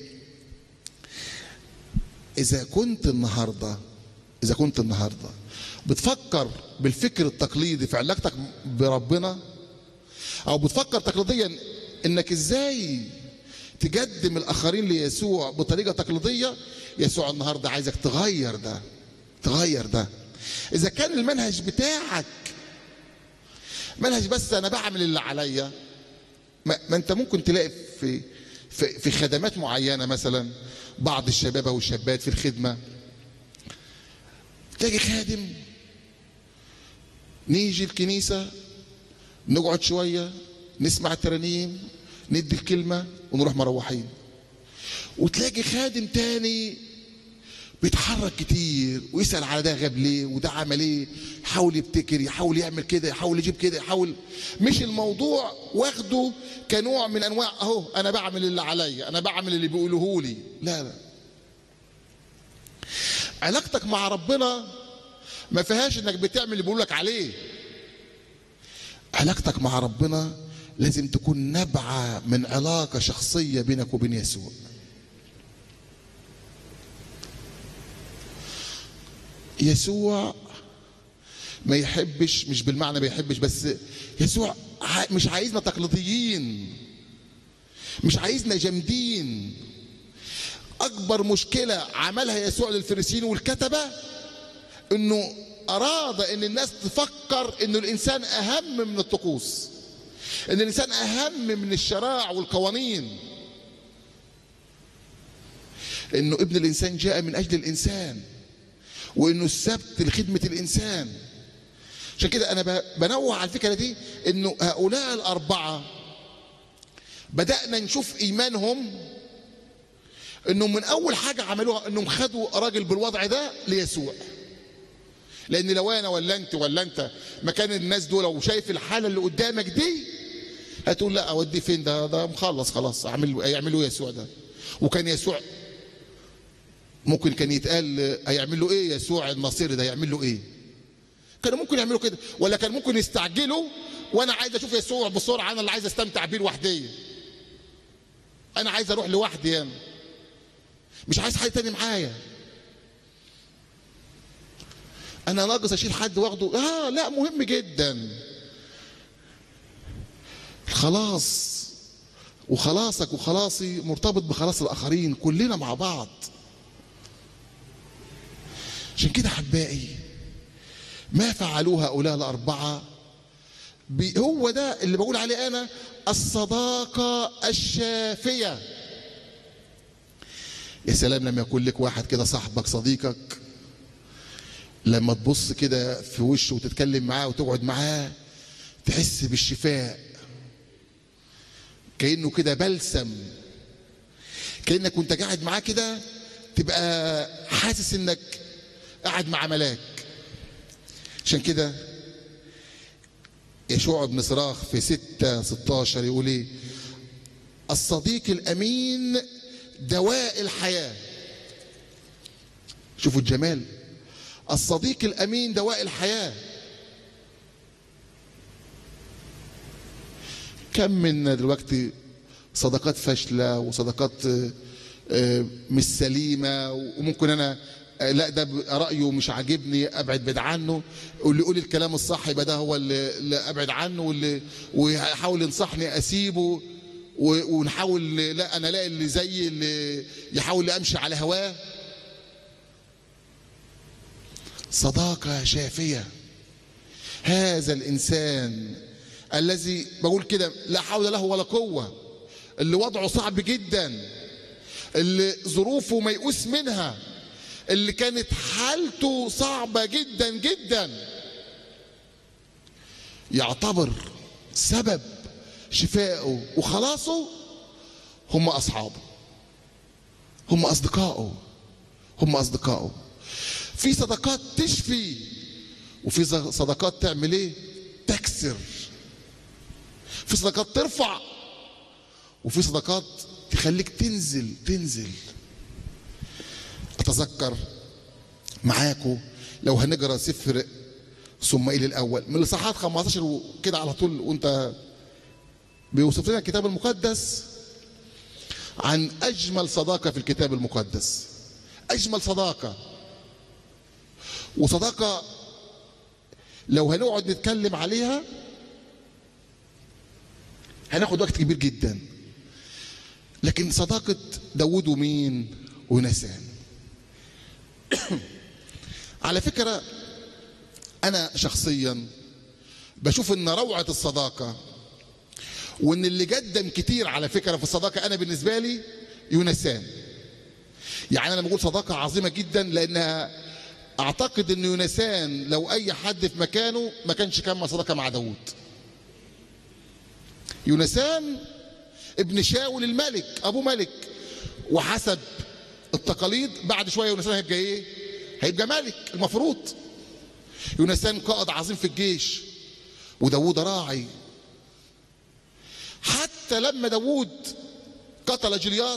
اذا كنت النهارده اذا كنت النهارده بتفكر بالفكر التقليدي في علاقتك بربنا، او بتفكر تقليديا انك ازاي تقدم الاخرين ليسوع بطريقه تقليديه، يسوع النهارده عايزك تغير ده، تغير ده. اذا كان المنهج بتاعك منهج بس انا بعمل اللي عليا، ما, ما انت ممكن تلاقي في في في خدمات معينه، مثلا بعض الشباب او الشابات في الخدمه تلاقي خادم نيجي الكنيسه نقعد شويه نسمع الترانيم ندي الكلمه ونروح مروحين، وتلاقي خادم تاني بيتحرك كتير ويسأل على ده غاب ليه وده عمل ايه، يحاول يبتكر، يحاول يعمل كده، يحاول يجيب كده، يحاول. مش الموضوع واخده كنوع من انواع اهو انا بعمل اللي عليا، انا بعمل اللي بيقولوه لي، لا لا. علاقتك مع ربنا ما فيهاش انك بتعمل اللي بيقولك عليه. علاقتك مع ربنا لازم تكون نابعة من علاقة شخصية بينك وبين يسوع. يسوع ما يحبش، مش بالمعنى ما يحبش، بس يسوع مش عايزنا تقليديين، مش عايزنا جامدين. اكبر مشكلة عملها يسوع للفريسيين والكتبة انه اراد ان الناس تفكر انه الانسان اهم من الطقوس، ان الانسان اهم من الشرائع والقوانين، انه ابن الانسان جاء من اجل الانسان، وانه السبت لخدمة الانسان. عشان كده انا بنوع على الفكرة دي انه هؤلاء الاربعة بدأنا نشوف ايمانهم انه من اول حاجة عملوها انهم خدوا راجل بالوضع ده ليسوع. لان لو انا ولا انت ولا انت مكان الناس دول وشايف الحالة اللي قدامك دي هتقول لا اوديه فين، ده ده مخلص خلاص، اعمل يعملوا يسوع ده. وكان يسوع ممكن كان يتقال هيعمل له ايه يسوع الناصري ده، هيعمل له ايه؟ كانوا ممكن يعملوا كده، ولا كان ممكن يستعجلوا وانا عايز اشوف يسوع بسرعه، انا اللي عايز استمتع بيه لوحدي، انا عايز اروح لوحدي، انا مش عايز حد تاني معايا، انا ناقص اشيل حد واخده. اه لا، مهم جدا خلاص، وخلاصك وخلاصي مرتبط بخلاص الاخرين، كلنا مع بعض. عشان كده احبائي ما فعلوه هؤلاء الاربعه هو ده اللي بقول عليه انا الصداقه الشافيه. يا سلام لما يكون لك واحد كده صاحبك صديقك، لما تبص كده في وشه وتتكلم معاه وتقعد معاه تحس بالشفاء، كأنه كده بلسم، كأنك وانت قاعد معاه كده تبقى حاسس انك قاعد مع ملاك. عشان كده يشوع بن صراخ في ستة ستاشر يقول ايه؟ الصديق الامين دواء الحياه. شوفوا الجمال، الصديق الامين دواء الحياه. كم من دلوقتي صداقات فاشله وصداقات مش سليمه، وممكن انا لا ده رايه مش عاجبني ابعد بعد عنه، واللي يقول الكلام الصح يبقى ده هو اللي ابعد عنه، واللي ويحاول ينصحني اسيبه، ونحاول لا انا الاقي اللي زي اللي يحاول امشي على هواه. صداقه شافيه. هذا الانسان الذي بقول كده لا حول له ولا قوه، اللي وضعه صعب جدا، اللي ظروفه ميؤوس منها، اللي كانت حالته صعبه جدا جدا، يعتبر سبب شفائه وخلاصه هم اصحابه، هم اصدقائه، هم اصدقائه. في صداقات تشفي، وفي صداقات تعمل ايه؟ تكسر. في صداقات ترفع، وفي صداقات تخليك تنزل تنزل. اتذكر معاكم لو هنقرا سفر صموئيل الاول من الاصحاحات خمستاشر وكده على طول، وانت بيوصف لنا الكتاب المقدس عن اجمل صداقه في الكتاب المقدس. اجمل صداقه، وصداقه لو هنقعد نتكلم عليها هناخد وقت كبير جدا. لكن صداقه داود ومين؟ ونسان. على فكره انا شخصيا بشوف ان روعه الصداقه، وان اللي قدم كتير على فكره في الصداقه انا بالنسبه لي يونسان. يعني انا بقول صداقه عظيمه جدا، لانها اعتقد ان يونسان لو اي حد في مكانه ما كانش كمل صداقه مع داود. يونسان ابن شاول الملك، ابو ملك، وحسب التقاليد بعد شويه يونسان هيبقى ايه؟ هيبقى ملك المفروض. يونسان قائد عظيم في الجيش، وداود راعي. حتى لما داود قتل جليات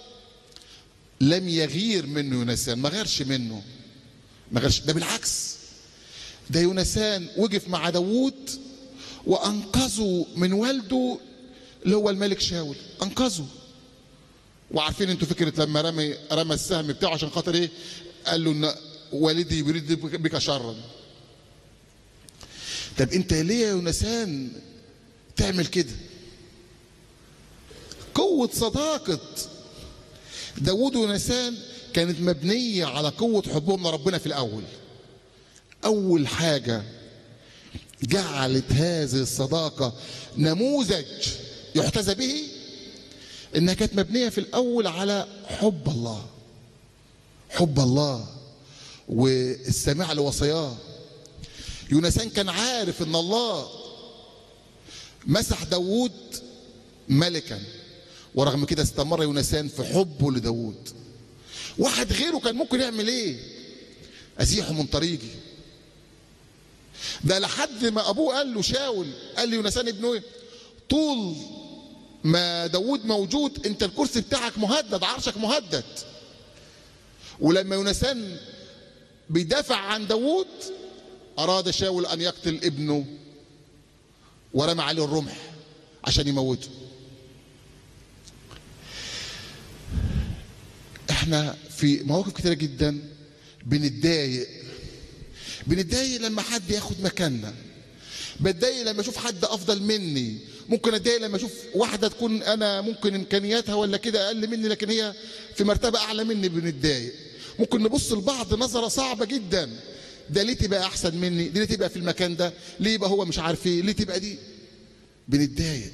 لم يغير منه يونسان، ما غيرش منه، ما غيرش، ده بالعكس، ده يونسان وقف مع داود وانقذه من والده اللي هو الملك شاول، انقذه. وعارفين انتوا فكره لما رمي رمى السهم بتاعه عشان خاطر ايه؟ قال له ان والدي يريد بك شرا. طب انت ليه يا يونسان تعمل كده؟ قوه صداقه داود ويونسان كانت مبنيه على قوه حبهم لربنا في الاول. اول حاجه جعلت هذه الصداقه نموذج يحتذى به انها كانت مبنيه في الاول على حب الله، حب الله والسماع لوصاياه. يونسان كان عارف ان الله مسح داود ملكا، ورغم كده استمر يونسان في حبه لداود. واحد غيره كان ممكن يعمل ايه؟ ازيحه من طريقي. ده لحد ما ابوه قال له شاول، قال لي يونسان ابنه ايه؟ طول ما داود موجود انت الكرسي بتاعك مهدد، عرشك مهدد. ولما يونسان بيدافع عن داود اراد شاول ان يقتل ابنه ورمى عليه الرمح عشان يموته. احنا في مواقف كتيرة جدا بنتضايق، بنتضايق لما حد ياخد مكاننا، بتضايق لما اشوف حد افضل مني، ممكن اتضايق لما اشوف واحده تكون انا ممكن امكانياتها ولا كده اقل مني لكن هي في مرتبه اعلى مني، بنتضايق. ممكن نبص لبعض نظره صعبه جدا، ده ليه تبقى احسن مني، دي ليه تبقى في المكان ده، ليه يبقى هو مش عارف ايه، ليه تبقى دي، بنتضايق.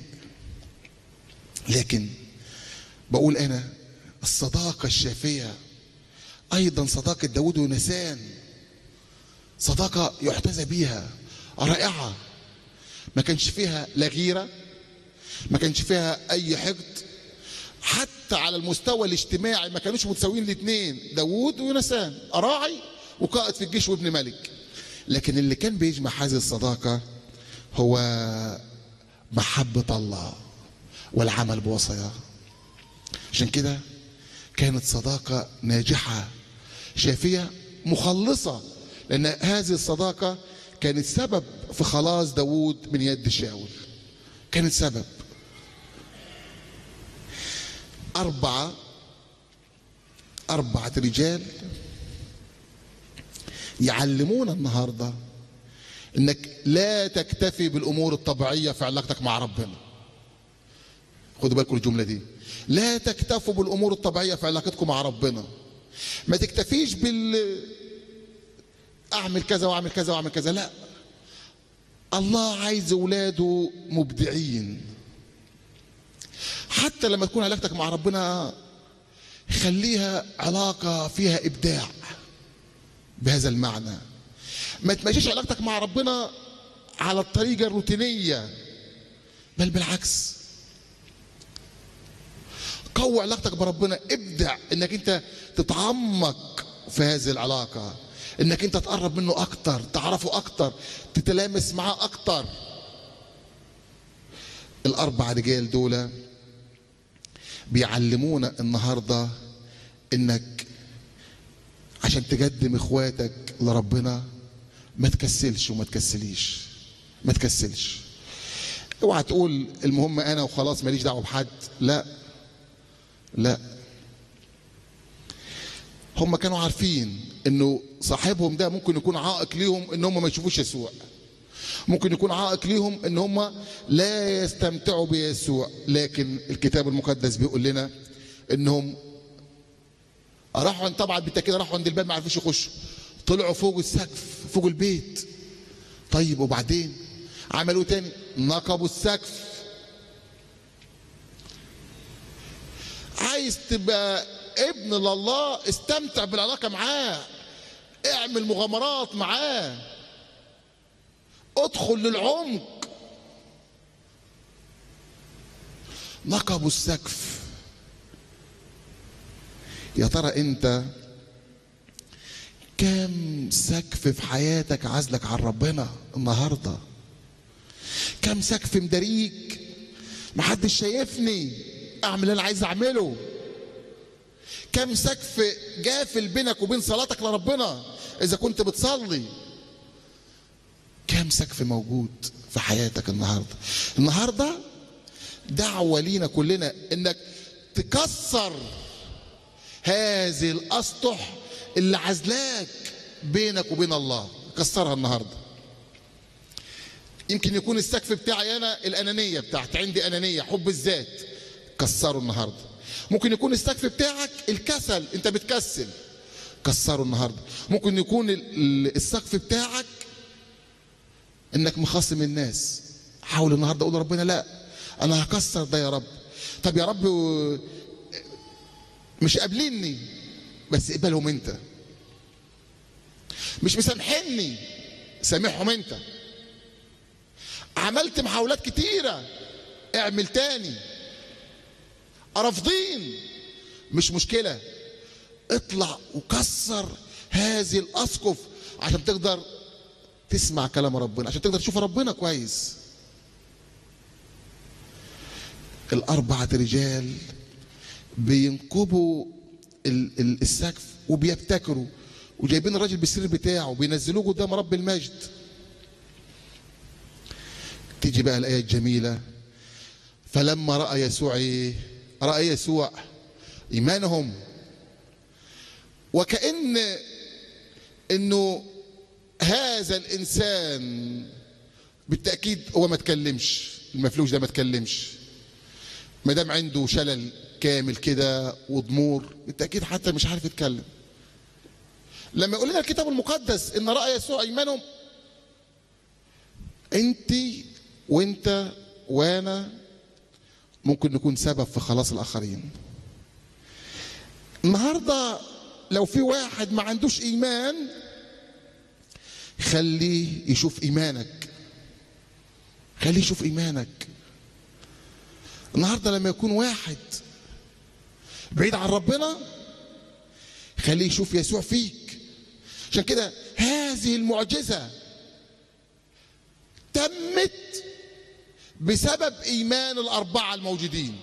لكن بقول انا الصداقه الشافيه ايضا صداقه داود ونسان صداقه يحتذى بيها، رائعه، ما كانش فيها لا غيره، ما كانش فيها اي حقد، حتى على المستوى الاجتماعي ما كانوش متساويين الاثنين، داود ويونسان راعي وقائد في الجيش وابن ملك. لكن اللي كان بيجمع هذه الصداقه هو محبة الله والعمل بوصاياه. عشان كده كانت صداقة ناجحة شافية مخلصة، لأن هذه الصداقة كانت سبب في خلاص داود من يد شاول. كانت سبب. أربعة أربعة رجال يعلمونا النهاردة إنك لا تكتفي بالأمور الطبيعية في علاقتك مع ربنا. خدوا بالكم الجملة دي، لا تكتفوا بالأمور الطبيعية في علاقتكم مع ربنا. ما تكتفيش بال أعمل كذا وأعمل كذا وأعمل كذا، لا. الله عايز أولاده مبدعين. حتى لما تكون علاقتك مع ربنا خليها علاقة فيها إبداع بهذا المعنى. ما تمشيش علاقتك مع ربنا على الطريقة الروتينية، بل بالعكس قوي علاقتك بربنا. ابدع انك انت تتعمق في هذه العلاقة، انك انت تقرب منه اكتر، تعرفه اكتر، تتلامس معاه اكتر. الاربع رجال دول بيعلمونا النهاردة انك عشان تقدم اخواتك لربنا ما تكسلش وما تكسليش. ما تكسلش. اوعى تقول المهم انا وخلاص ماليش دعوه بحد. لا لا، هم كانوا عارفين انه صاحبهم ده ممكن يكون عائق ليهم ان هم ما يشوفوش يسوع، ممكن يكون عائق ليهم ان هم لا يستمتعوا بيسوع. لكن الكتاب المقدس بيقول لنا انهم راحوا، طبعا بالتاكيد راحوا عند الباب ما عرفوش يخشوا، طلعوا فوق السقف فوق البيت. طيب وبعدين عملوا تاني؟ نقبوا السقف. عايز تبقى ابن لله، استمتع بالعلاقة معاه، اعمل مغامرات معاه، ادخل للعمق. نقبوا السقف. يا ترى انت كم سقف في حياتك عازلك عن ربنا النهارده؟ كم سقف مداريك؟ محدش شايفني اعمل اللي انا عايز اعمله. كم سقف جافل بينك وبين صلاتك لربنا اذا كنت بتصلي؟ كم سقف موجود في حياتك النهارده؟ النهارده دعوه لينا كلنا انك تكسر هذه الاسطح اللي عزلاك بينك وبين الله. كسرها النهارده. يمكن يكون السقف بتاعي انا الانانيه بتاعتي، عندي انانيه، حب الذات، كسره النهارده. ممكن يكون السقف بتاعك الكسل، انت بتكسل، كسره النهارده. ممكن يكون السقف بتاعك انك مخاصم الناس. حاول النهارده اقول لربنا لا، انا هكسر ده يا رب. طب يا رب مش قابليني، بس اقبلهم انت. مش مسامحني، سامحهم انت. عملت محاولات كتيرة، اعمل تاني. رافضين، مش مشكلة، اطلع وكسر هذه الأسقف عشان تقدر تسمع كلام ربنا، عشان تقدر تشوف ربنا كويس. الأربعة رجال بينكبوا السقف وبيبتكروا، وجايبين الراجل بالسرير بتاعه بينزلوه قدام رب المجد. تيجي بقى الآية الجميلة، فلما رأى يسوع ايه؟ رأى يسوع إيمانهم، وكأن إنه هذا الإنسان بالتأكيد هو ما تكلمش، المفلوج ده ما تكلمش، ما دام عنده شلل كامل كده وضمور، بالتأكيد حتى مش عارف يتكلم. لما يقول لنا الكتاب المقدس إن رأى يسوع إيمانهم، أنت وأنت وأنا ممكن نكون سبب في خلاص الآخرين. النهارده لو في واحد ما عندوش إيمان، خليه يشوف إيمانك، خليه يشوف إيمانك. النهارده لما يكون واحد بعيد عن ربنا، خليه يشوف يسوع فيك. عشان كده هذه المعجزة تمت بسبب ايمان الاربعه الموجودين.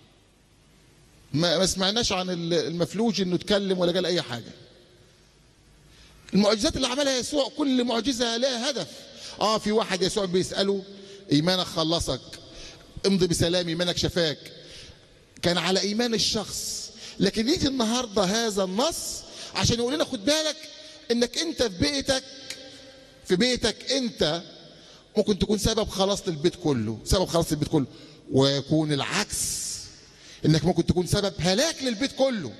ما ما سمعناش عن المفلوج انه اتكلم ولا قال اي حاجه. المعجزات اللي عملها يسوع كل معجزه لها هدف. اه في واحد يسوع بيساله ايمانك خلصك، امضي بسلام ايمانك شفاك، كان على ايمان الشخص. لكن يجي النهارده هذا النص عشان يقول لنا خد بالك انك انت في بيتك في بيتك انت ممكن تكون سبب خلاص للبيت كله، سبب خلاص للبيت كله، ويكون العكس انك ممكن تكون سبب هلاك للبيت كله.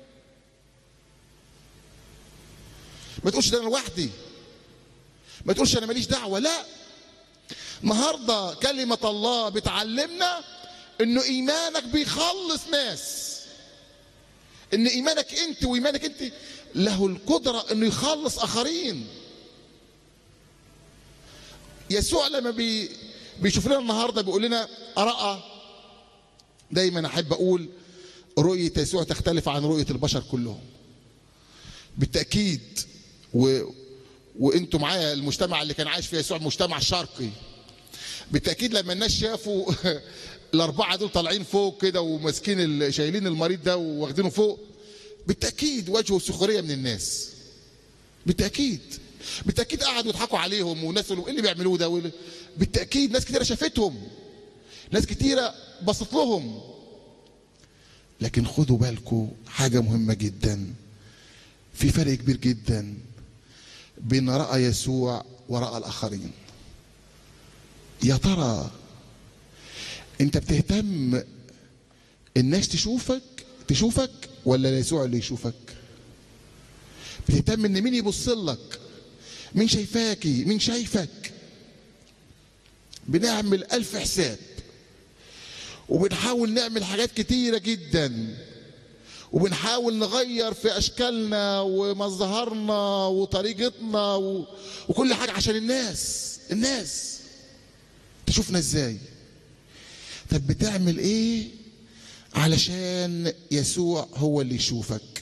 ما تقولش ده انا لوحدي، ما تقولش انا ماليش دعوه، لا. النهارده كلمه الله بتعلمنا انه ايمانك بيخلص ناس، ان ايمانك انت وايمانك انت له القدره انه يخلص اخرين. يسوع لما بي بيشوف لنا النهارده بيقول لنا راى، دايما احب اقول رؤيه يسوع تختلف عن رؤيه البشر كلهم بالتاكيد. و وانتم معايا المجتمع اللي كان عايش في يسوع مجتمع شرقي، بالتاكيد لما الناس شافوا الاربعه دول طالعين فوق كده وماسكين شايلين المريض ده واخدينه فوق، بالتاكيد واجهوا سخريه من الناس، بالتاكيد بالتاكيد قعدوا يضحكوا عليهم وناس يقولوا ايه اللي بيعملوه ده، بالتاكيد ناس كتيره شافتهم، ناس كتيره بصت لهم. لكن خدوا بالكم حاجه مهمه جدا، في فرق كبير جدا بين راى يسوع وراى الاخرين. يا ترى انت بتهتم الناس تشوفك تشوفك ولا يسوع اللي يشوفك؟ بتهتم ان مين يبص لك، مين شايفاكي، مين شايفك؟ بنعمل الف حساب وبنحاول نعمل حاجات كتيرة جدا، وبنحاول نغير في اشكالنا ومظهرنا وطريقتنا و... وكل حاجة عشان الناس الناس تشوفنا ازاي. طب بتعمل ايه علشان يسوع هو اللي يشوفك؟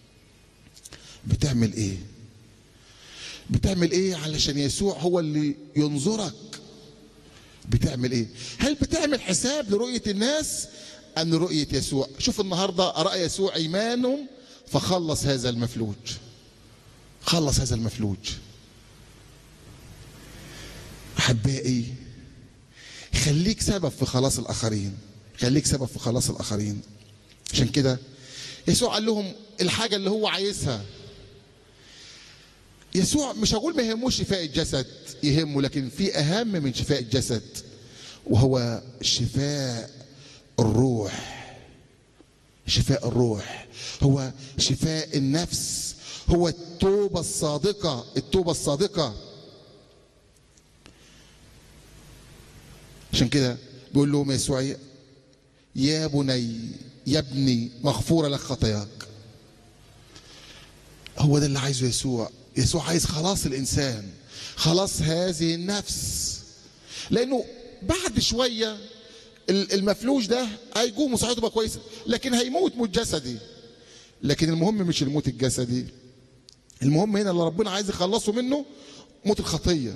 بتعمل ايه بتعمل ايه علشان يسوع هو اللي ينظرك؟ بتعمل ايه؟ هل بتعمل حساب لرؤية الناس ام لرؤية يسوع؟ شوف النهاردة رأى يسوع ايمانهم فخلص هذا المفلوج، خلص هذا المفلوج. احبائي خليك سبب في خلاص الاخرين، خليك سبب في خلاص الاخرين. عشان كده يسوع قال لهم الحاجة اللي هو عايزها. يسوع مش هقول ما يهموش شفاء الجسد، يهمه، لكن في اهم من شفاء الجسد وهو شفاء الروح. شفاء الروح هو شفاء النفس، هو التوبة الصادقة، التوبة الصادقة. عشان كده بيقول لهم يسوع يا بني يا ابني مغفورة لك خطاياك. هو ده اللي عايزه يسوع. يسوع عايز خلاص الإنسان، خلاص هذه النفس، لأنه بعد شوية المفلوج ده هيقوم وصحته تبقى كويسة، لكن هيموت موت جسدي. لكن المهم مش الموت الجسدي، المهم هنا اللي ربنا عايز يخلصه منه موت الخطية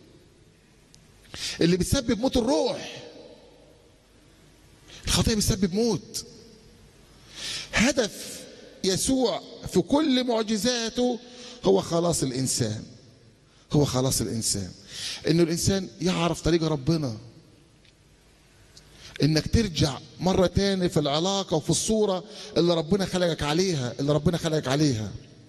اللي بتسبب موت الروح. الخطية بتسبب موت. هدف يسوع في كل معجزاته هو خلاص الإنسان، هو خلاص الإنسان، إنه الإنسان يعرف طريق ربنا، إنك ترجع مرة تاني في العلاقة وفي الصورة اللي ربنا خلقك عليها، اللي ربنا خلقك عليها.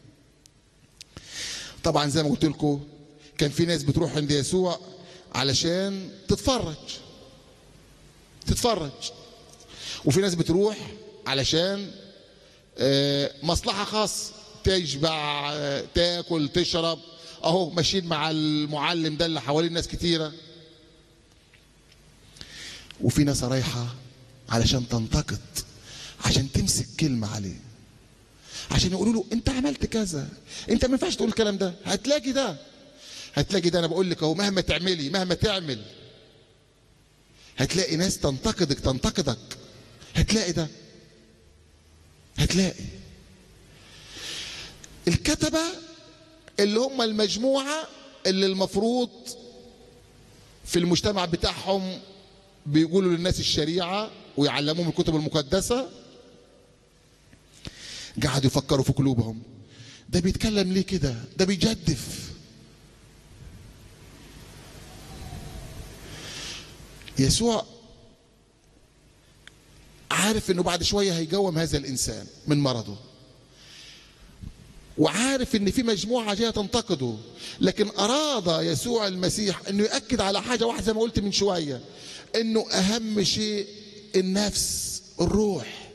طبعا زي ما قلت لكم كان في ناس بتروح عند يسوع علشان تتفرج تتفرج وفي ناس بتروح علشان مصلحة خاصة، تشبع، تاكل، تشرب، اهو ماشيين مع المعلم ده اللي حوالين ناس كتيرة. وفي ناس رايحة علشان تنتقد، عشان تمسك كلمة عليه، عشان يقولوا له انت عملت كذا، انت ما ينفعش تقول الكلام ده. هتلاقي ده هتلاقي ده انا بقول لك اهو، مهما تعملي مهما تعمل هتلاقي ناس تنتقدك تنتقدك هتلاقي ده، هتلاقي الكتبة اللي هم المجموعة اللي المفروض في المجتمع بتاعهم بيقولوا للناس الشريعة ويعلموهم الكتب المقدسة، قعدوا يفكروا في قلوبهم ده بيتكلم ليه كده؟ ده بيجدف. يسوع عارف انه بعد شوية هيقوم هذا الانسان من مرضه، وعارف ان في مجموعة جاية تنتقده، لكن اراد يسوع المسيح انه يأكد على حاجة واحدة زي ما قلت من شوية، انه اهم شيء النفس، الروح.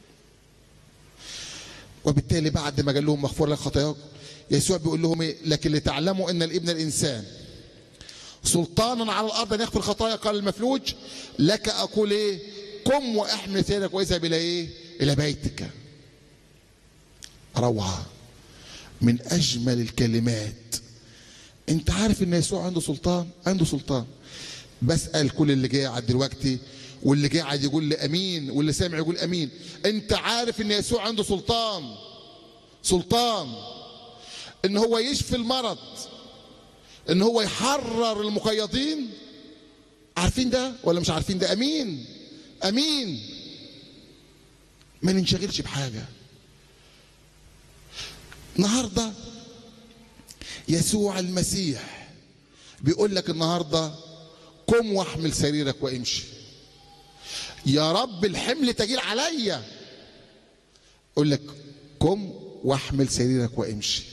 وبالتالي بعد ما قال لهم مغفور لك خطاياكم، يسوع بيقول لهم ايه؟ لكن لتعلموا ان الابن الانسان سلطانا على الارض ان يغفر الخطايا. قال المفلوج لك اقول ايه؟ قم واحمل ثيابك واذهب الى ايه؟ الى بيتك. روعه، من اجمل الكلمات. انت عارف ان يسوع عنده سلطان؟ عنده سلطان. بسأل كل اللي قاعد دلوقتي واللي قاعد يقول لي امين واللي سامع يقول امين، انت عارف ان يسوع عنده سلطان؟ سلطان ان هو يشفي المرض، ان هو يحرر المقيدين. عارفين ده ولا مش عارفين ده؟ امين امين. ما ننشغلش بحاجه. النهارده يسوع المسيح بيقول لك النهارده قم واحمل سريرك وامشي. يا رب الحمل تجيل عليا، اقول لك قم واحمل سريرك وامشي.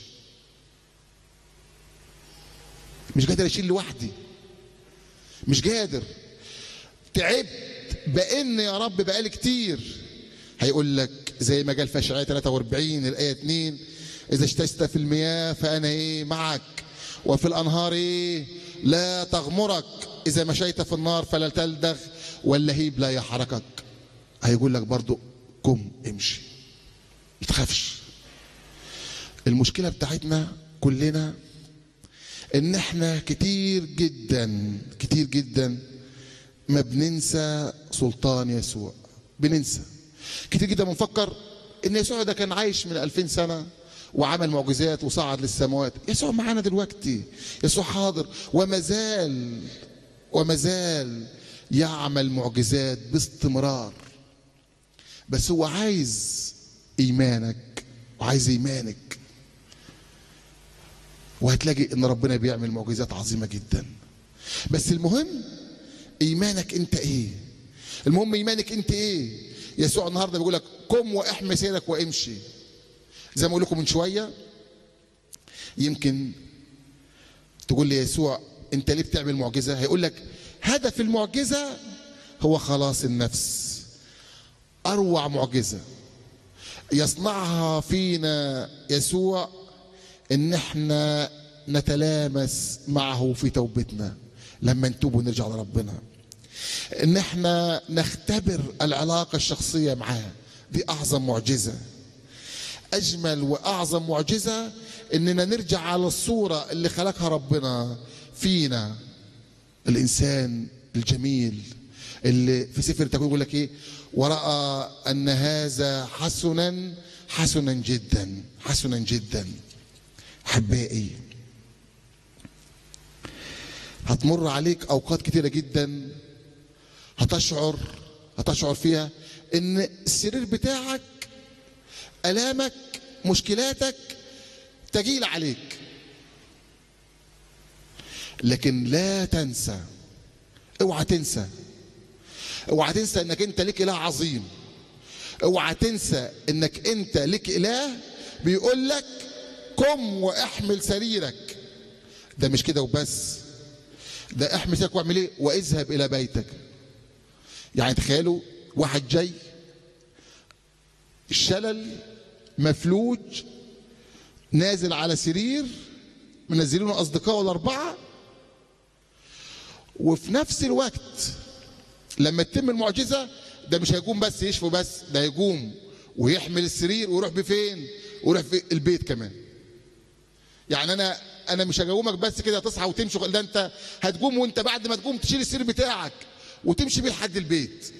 مش قادر اشيل لوحدي، مش قادر، تعبت، بان يا رب بقالي كتير. هيقول لك زي ما قال في اشعياء ثلاثة وأربعين الايه اتنين، اذا اشتست في المياه فانا ايه؟ معك، وفي الانهار ايه؟ لا تغمرك، اذا مشيت في النار فلا تلدغ واللهيب لا يحركك. هيقول لك برضو قم امشي، ما تخافش. المشكله بتاعتنا كلنا ان احنا كتير جدا كتير جدا ما بننسى سلطان يسوع. بننسى كتير جدا، بنفكر ان يسوع ده كان عايش من ألفين سنة وعمل معجزات وصعد للسماوات. يسوع معانا دلوقتي، يسوع حاضر وما زال وما زال يعمل معجزات باستمرار. بس هو عايز ايمانك وعايز ايمانك، وهتلاقي ان ربنا بيعمل معجزات عظيمة جدا. بس المهم ايمانك انت ايه؟ المهم ايمانك انت ايه؟ يسوع النهارده بيقول لك قم واحمل سيرك وامشي. زي ما اقول لكم من شويه، يمكن تقول لي يسوع انت ليه بتعمل معجزه؟ هيقول لك هدف المعجزه هو خلاص النفس. اروع معجزه يصنعها فينا يسوع ان احنا نتلامس معه في توبتنا لما نتوب ونرجع لربنا، ان احنا نختبر العلاقه الشخصيه معاه. دي اعظم معجزه. اجمل واعظم معجزه اننا نرجع على الصوره اللي خلقها ربنا فينا، الانسان الجميل اللي في سفر التكوين يقول لك ايه؟ وراى ان هذا حسنا حسنا جدا حسنا جدا. احبائي، هتمر عليك اوقات كتيره جدا هتشعر هتشعر فيها ان السرير بتاعك، الامك، مشكلاتك تجيل عليك، لكن لا تنسى، اوعى تنسى اوعى تنسى انك انت ليك اله عظيم. اوعى تنسى انك انت ليك اله بيقول لك قم واحمل سريرك. ده مش كده وبس، ده احمل سريرك واعمل ايه؟ واذهب الى بيتك. يعني تخيلوا واحد جاي الشلل، مفلوج، نازل على سرير، منزلينه اصدقائه الاربعه، وفي نفس الوقت لما تتم المعجزه ده مش هيقوم بس يشفوا بس، ده هيقوم ويحمل السرير ويروح بفين؟ ويروح في البيت كمان. يعني انا انا مش هجومك بس كده تصحى وتمشي، ده انت هتقوم، وانت بعد ما تقوم تشيل السرير بتاعك وتمشي بيه لحد البيت.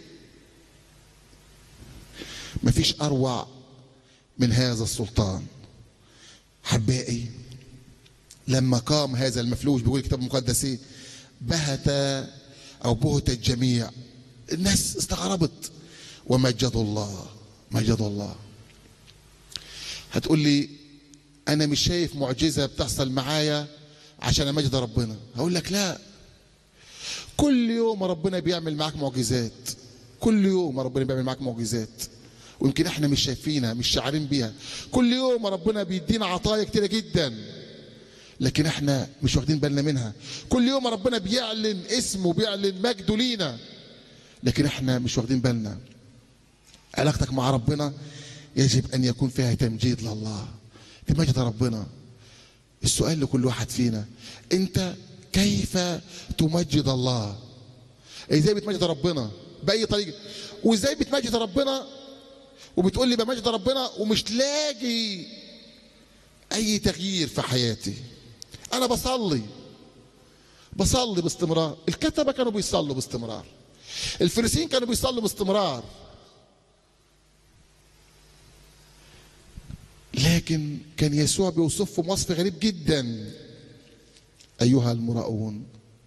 مفيش اروع من هذا السلطان. حبائي، لما قام هذا المفلوج بيقول الكتاب المقدس ايه؟ بهت أو بهت الجميع، الناس استغربت ومجدوا الله، مجدوا الله. هتقول لي أنا مش شايف معجزة بتحصل معايا عشان أمجد ربنا. هقول لك لا، كل يوم ربنا بيعمل معاك معجزات، كل يوم ربنا بيعمل معاك معجزات، ويمكن احنا مش شايفينها، مش شاعرين بيها. كل يوم ربنا بيدينا عطايا كتيرة جدا لكن احنا مش واخدين بالنا منها. كل يوم ربنا بيعلن اسمه، بيعلن مجده لينا لكن احنا مش واخدين بالنا. علاقتك مع ربنا يجب ان يكون فيها تمجيد لله، تمجد ربنا. السؤال لكل واحد فينا، انت كيف تمجد الله؟ ازاي بتمجد ربنا؟ باي طريقه؟ وازاي بتمجد ربنا وبتقول لي بمجد ربنا ومش لاقي اي تغيير في حياتي؟ انا بصلي بصلي باستمرار، الكتبه كانوا بيصلوا باستمرار، الفريسيين كانوا بيصلوا باستمرار، لكن كان يسوع بيوصفهم وصف غريب جدا. ايها المراؤون،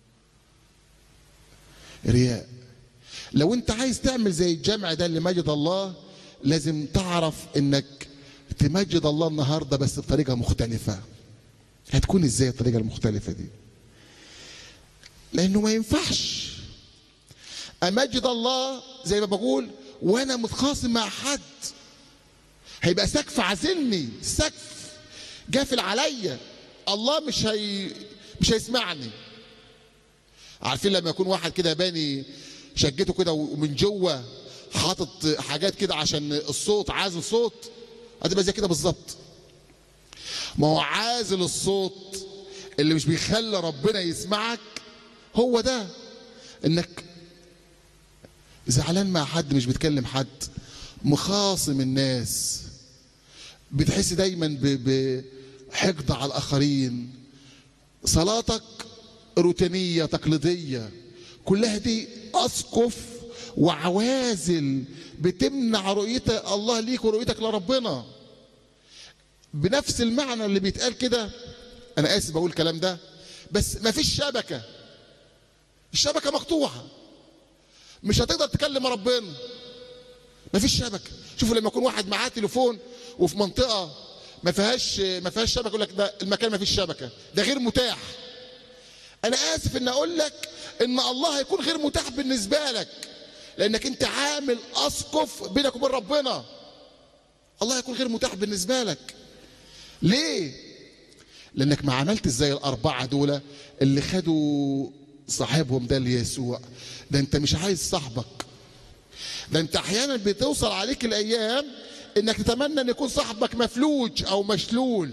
رياء. لو انت عايز تعمل زي الجمع ده اللي مجد الله، لازم تعرف انك تمجد الله النهارده بس بطريقه مختلفه. هتكون ازاي الطريقه المختلفه دي؟ لانه ما ينفعش امجد الله زي ما بقول وانا متخاصم مع حد، هيبقى سقف عازلني، سقف جافل عليا، الله مش هي مش هيسمعني. عارفين لما يكون واحد كده باني شقته كده ومن جوه حاطط حاجات كده عشان الصوت، عازل صوت، هتبقى زي كده بالظبط. ما هو عازل الصوت اللي مش بيخلي ربنا يسمعك هو ده، انك زعلان مع حد، مش بتكلم حد، مخاصم الناس، بتحس دايما بحقد على الاخرين، صلاتك روتينيه تقليديه، كلها دي اسقف وعوازل بتمنع رؤيتك الله ليك ورؤيتك لربنا. بنفس المعنى اللي بيتقال كده، انا اسف بقول الكلام ده، بس مفيش شبكه، الشبكه مقطوعه، مش هتقدر تكلم ربنا، مفيش شبكه. شوفوا لما يكون واحد معاه تليفون وفي منطقه ما فيهاش ما فيهاش شبكه، يقول لك ده المكان ما فيش شبكه، ده غير متاح. انا اسف ان اقول لك ان الله هيكون غير متاح بالنسبه لك، لانك انت عامل اسقف بينك وبين ربنا. الله هيكون غير متاح بالنسبه لك. ليه؟ لانك ما عملتش زي الاربعه دول اللي خدوا صاحبهم ده ليسوع. ده انت مش عايز صاحبك، ده انت احيانا بتوصل عليك الايام انك تتمنى ان يكون صاحبك مفلوج او مشلول.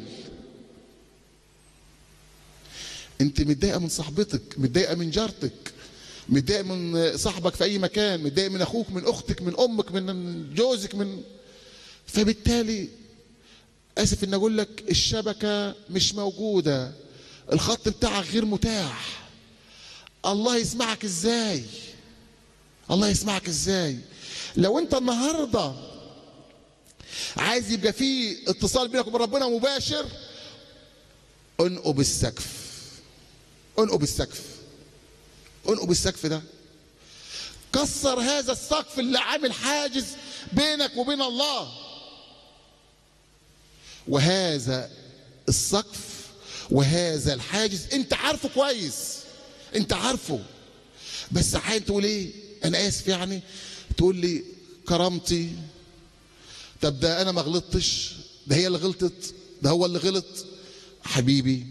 انت متضايقه من صاحبتك، متضايقه من جارتك، متضايق من صاحبك في اي مكان، متضايق من اخوك، من اختك، من امك، من جوزك، من فبالتالي اسف ان اقول لك الشبكه مش موجوده، الخط بتاعك غير متاح. الله يسمعك ازاي؟ الله يسمعك ازاي؟ لو انت النهارده عايز يبقى فيه اتصال بينك وبين ربنا مباشر، انقب السقف، انقب السقف، انقب السقف ده، كسر هذا السقف اللي عامل حاجز بينك وبين الله. وهذا السقف وهذا الحاجز انت عارفه كويس، انت عارفه، بس احيانا تقول ايه؟ انا اسف يعني، تقول لي كرامتي، طب ده انا ما غلطتش، ده هي اللي غلطت، ده هو اللي غلط. حبيبي،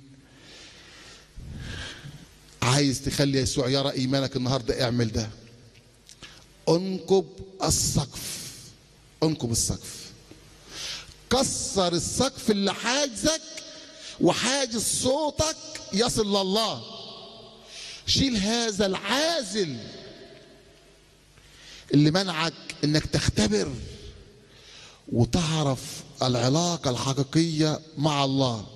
عايز تخلي يسوع يرى ايمانك النهارده، اعمل ده، انقب السقف، انقب السقف، كسر السقف اللي حاجزك وحاجز صوتك يصل لله. شيل هذا العازل اللي منعك انك تختبر وتعرف العلاقة الحقيقية مع الله.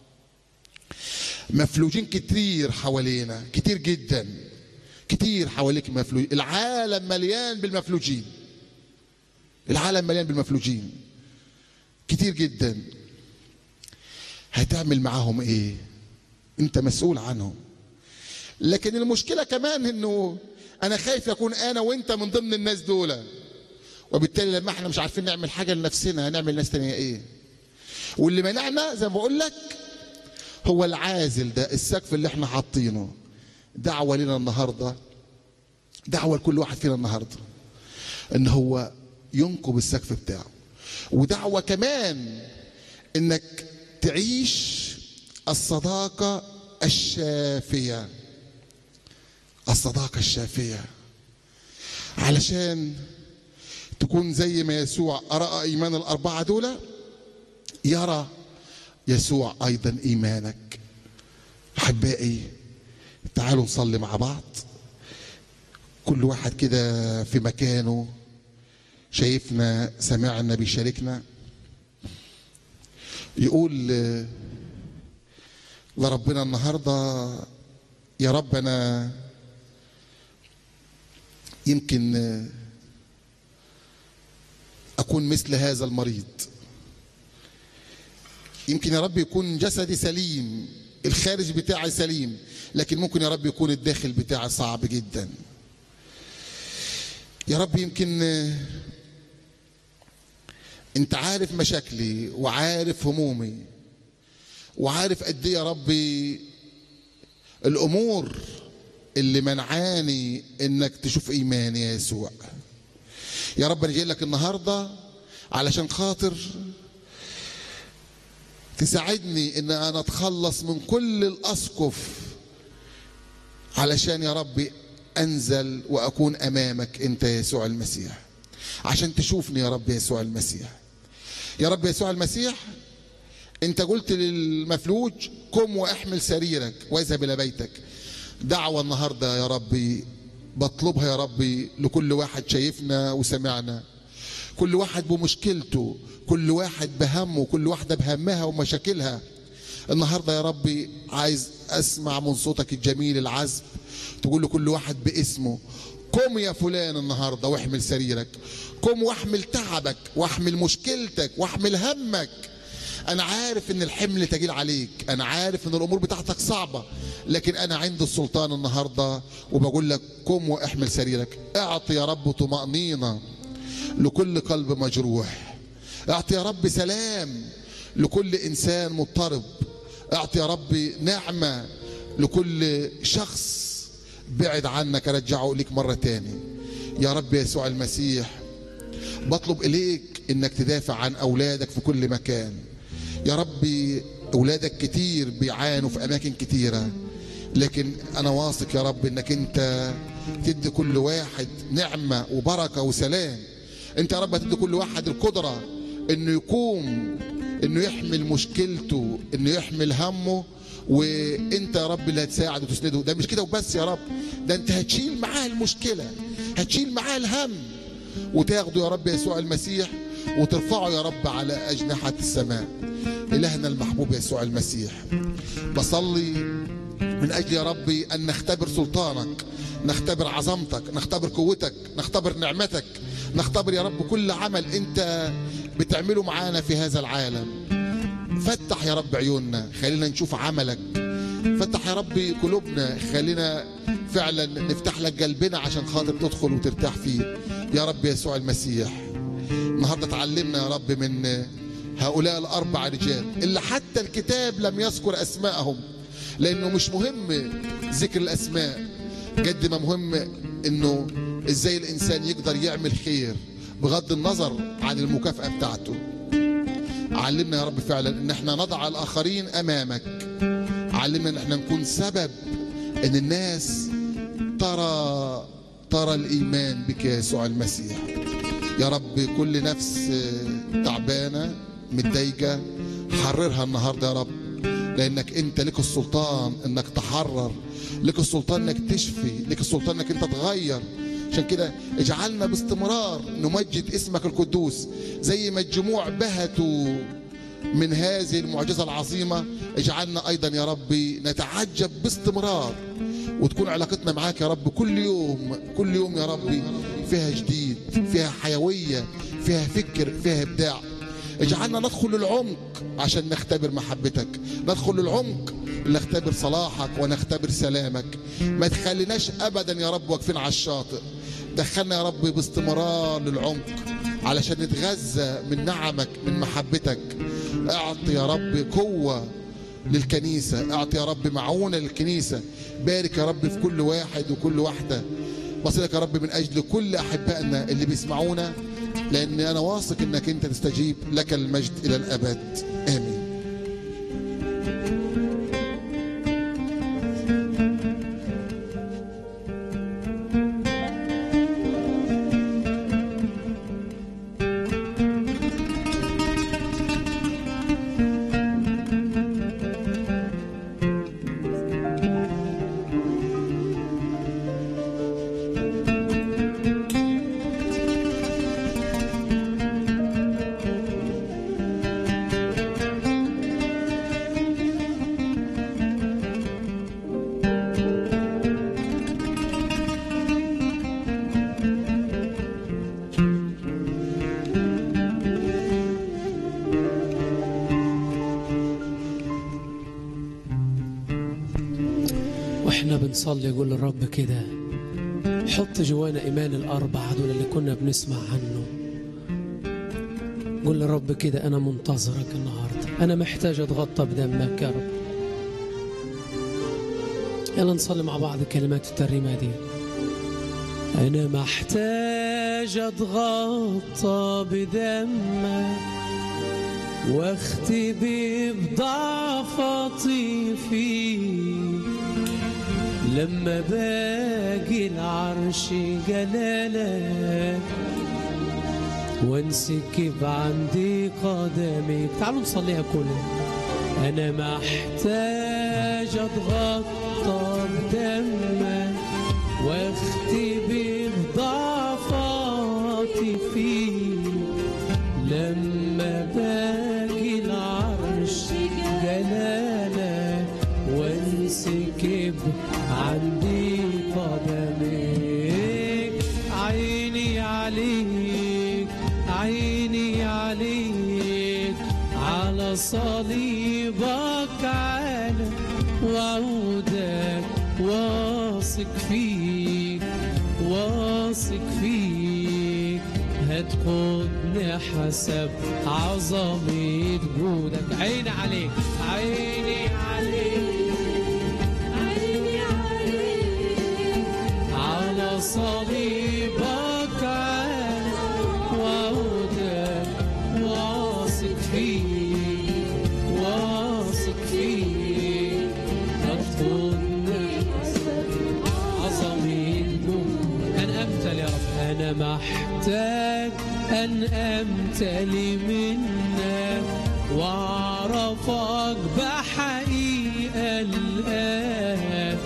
مفلوجين كتير حوالينا، كتير جدا، كتير حواليك مفلوجين. العالم مليان بالمفلوجين، العالم مليان بالمفلوجين كتير جدا. هتعمل معاهم ايه؟ انت مسؤول عنهم. لكن المشكلة كمان انه انا خايف يكون انا وانت من ضمن الناس دول، وبالتالي لما احنا مش عارفين نعمل حاجة لنفسنا هنعمل ناس تانية ايه؟ واللي منعنا زي ما بقول لك هو العازل ده، السقف اللي احنا حاطينه. دعوة لنا النهاردة، دعوة لكل واحد فينا النهاردة ان هو ينقب السقف بتاعه، ودعوة كمان انك تعيش الصداقة الشافية، الصداقة الشافية، علشان تكون زي ما يسوع أرى إيمان الأربعة دول، يرى يسوع أيضا إيمانك. أحبائي تعالوا نصلي مع بعض، كل واحد كده في مكانه شايفنا سمعنا بيشاركنا، يقول لربنا النهارده يا رب أنا يمكن أكون مثل هذا المريض، يمكن يا رب يكون جسدي سليم، الخارج بتاعي سليم، لكن ممكن يا رب يكون الداخل بتاعي صعب جدا. يا رب يمكن انت عارف مشاكلي وعارف همومي وعارف قد ايه يا ربي الامور اللي منعاني انك تشوف ايماني يا يسوع. يا رب انا جاي لك النهارده علشان خاطر تساعدني ان انا اتخلص من كل الاسقف، علشان يا ربي انزل واكون امامك انت يا يسوع المسيح، عشان تشوفني يا رب يسوع المسيح. يا رب يسوع المسيح انت قلت للمفلوج قم واحمل سريرك واذهب الى بيتك. دعوة النهارده يا ربي بطلبها يا ربي لكل واحد شايفنا وسمعنا، كل واحد بمشكلته، كل واحد بهمه، كل واحدة بهمها ومشاكلها. النهارده يا ربي عايز اسمع من صوتك الجميل العذب تقول لكل واحد باسمه قم يا فلان النهارده واحمل سريرك، قم واحمل تعبك واحمل مشكلتك واحمل همك. انا عارف ان الحمل تقيل عليك، انا عارف ان الامور بتاعتك صعبة، لكن انا عندي السلطان النهارده وبقول لك قم واحمل سريرك. اعطي يا رب طمأنينة لكل قلب مجروح، اعطي يا رب سلام لكل انسان مضطرب، اعطي يا رب نعمة لكل شخص بعد عنك رجعه ليك مرة تاني. يا رب يسوع المسيح بطلب إليك إنك تدافع عن أولادك في كل مكان. يا ربي أولادك كتير بيعانوا في أماكن كتيرة، لكن أنا واثق يا رب إنك أنت تدي كل واحد نعمة وبركة وسلام. أنت يا رب هتدي كل واحد القدرة إنه يقوم، إنه يحمل مشكلته، إنه يحمل همه، وانت يا رب اللي هتساعد وتسنده. ده مش كده وبس يا رب، ده انت هتشيل معاه المشكله، هتشيل معاه الهم، وتاخده يا رب يسوع المسيح وترفعه يا رب على اجنحه السماء. الهنا المحبوب يسوع المسيح بصلي من اجل يا ربي ان نختبر سلطانك، نختبر عظمتك، نختبر قوتك، نختبر نعمتك، نختبر يا رب كل عمل انت بتعمله معانا في هذا العالم. فتح يا رب عيوننا، خلينا نشوف عملك، فتح يا رب قلوبنا، خلينا فعلا نفتح لك قلبنا عشان خاطر تدخل وترتاح فيه يا رب يسوع المسيح. النهارده اتعلمنا يا رب من هؤلاء الاربع رجال اللي حتى الكتاب لم يذكر اسمائهم، لانه مش مهم ذكر الاسماء قد ما مهم انه ازاي الانسان يقدر يعمل خير بغض النظر عن المكافأة بتاعته. علمنا يا رب فعلا ان احنا نضع الاخرين امامك، علمنا ان احنا نكون سبب ان الناس ترى ترى الايمان بك يا يسوع المسيح. يا رب كل نفس تعبانه متضايقه حررها النهارده يا رب، لانك انت لك السلطان انك تحرر، لك السلطان انك تشفي، لك السلطان انك انت تغير. عشان كده اجعلنا باستمرار نمجد اسمك القدوس، زي ما الجموع بهتوا من هذه المعجزة العظيمة، اجعلنا ايضا يا ربي نتعجب باستمرار، وتكون علاقتنا معاك يا رب كل يوم كل يوم يا ربي فيها جديد، فيها حيوية، فيها فكر، فيها ابداع. اجعلنا ندخل للعمق عشان نختبر محبتك، ندخل للعمق نختبر صلاحك ونختبر سلامك. ما تخليناش ابدا يا رب واقفين على الشاطئ، دخلنا يا رب باستمرار للعمق علشان نتغذى من نعمك من محبتك. اعطي يا رب قوة للكنيسة، اعطي يا رب معونة للكنيسة. بارك يا رب في كل واحد وكل واحدة. بصلك يا رب من أجل كل أحبائنا اللي بيسمعونا، لأن أنا واثق أنك أنت تستجيب. لك المجد إلى الأبد، آمين. واحنا بنصلي يقول للرب كده، حط جوانا ايمان الاربعه دول اللي كنا بنسمع عنه. قول للرب كده، انا منتظرك النهارده، انا محتاج اتغطى بدمك يا رب. يلا نصلي مع بعض كلمات الترنيمه دي. انا محتاج اتغطى بدمك واختبي بضعفتي فيك، لما باجي العرش جلالك وانسكب عندي قدميك. تعالوا نصليها كلنا. انا محتاج اتغطى بدمك واختبي بضعفاتي فيك، لما باجي العرش جلالك وانسكب عندي قدميك. عيني عليك عيني عليك، على صليبك على وعودك، واثق فيك واثق فيك، هتقودني حسب عظمة جودك. عيني عليك عيني عليك عيني عليك، على صليبك على وعودك، واثق فيك واثق فيك، هتقودني حسب عظمة جودك. أنا أمتلي يا رب، أنا محتاج أن أمتلي منك وأعرفك بحقيقة الآن،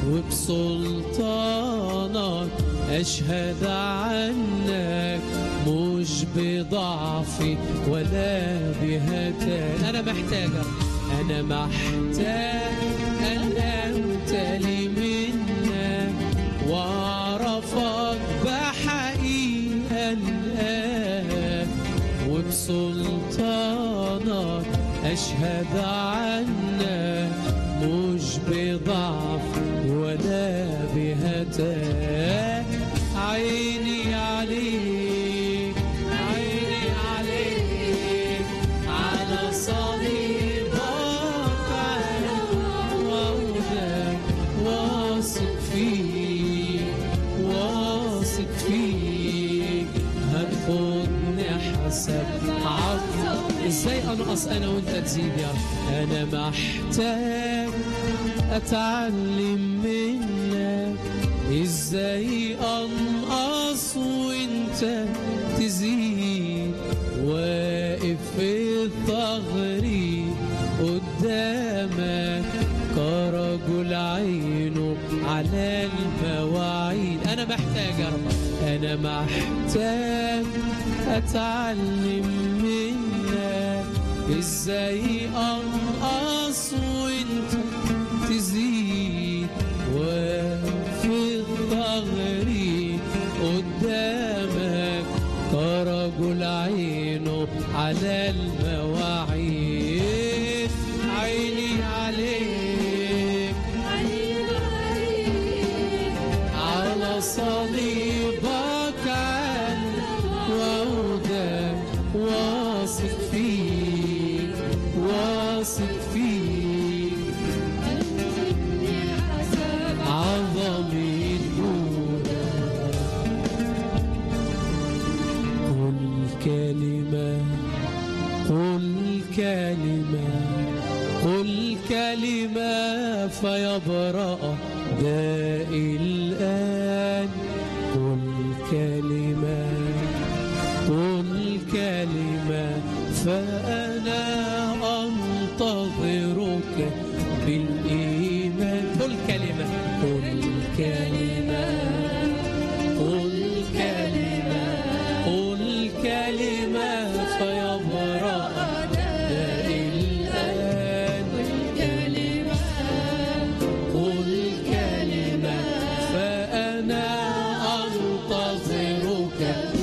وبسلطانك أشهد عنك، مش بضعفي ولا بهتان. أنا محتاج أنا محتاج أن أمتلي منك وأعرفك بحقيقة الآن، وبسلطانك أشهد عنك، مش بضعف ولا بهتان. عيني عليك عيني عليك، على صليبك على وعودك، واثق فيك واثق فيك، هتقودني حسب عظمتك. ازاي انقص انا وانت تزيد يا رب؟ انا محتاج اتعلم منك ازاي انقص وانت تزيد، واقف في ثغري قدامك كرجل عينه على المواعيد. انا محتاج يا رب، انا محتاج اتعلم منك ازاي انقص وانت تزيد، وفي ثغري قدامك كرجل عينه على المواعيد. عيني عليك صليبك عنا وأودك واثق فيك واثق فيك عظمة جودك قل كلمة قل كلمة قل كلمة فيبرأ داء الآن قل كلمة قل كلمة فأنا أنتظرك بالإيمان قل كلمة قل كلمة قل كلمة قل كلمة فيبرأ داء الآن قل كلمة فأنا أنتظرك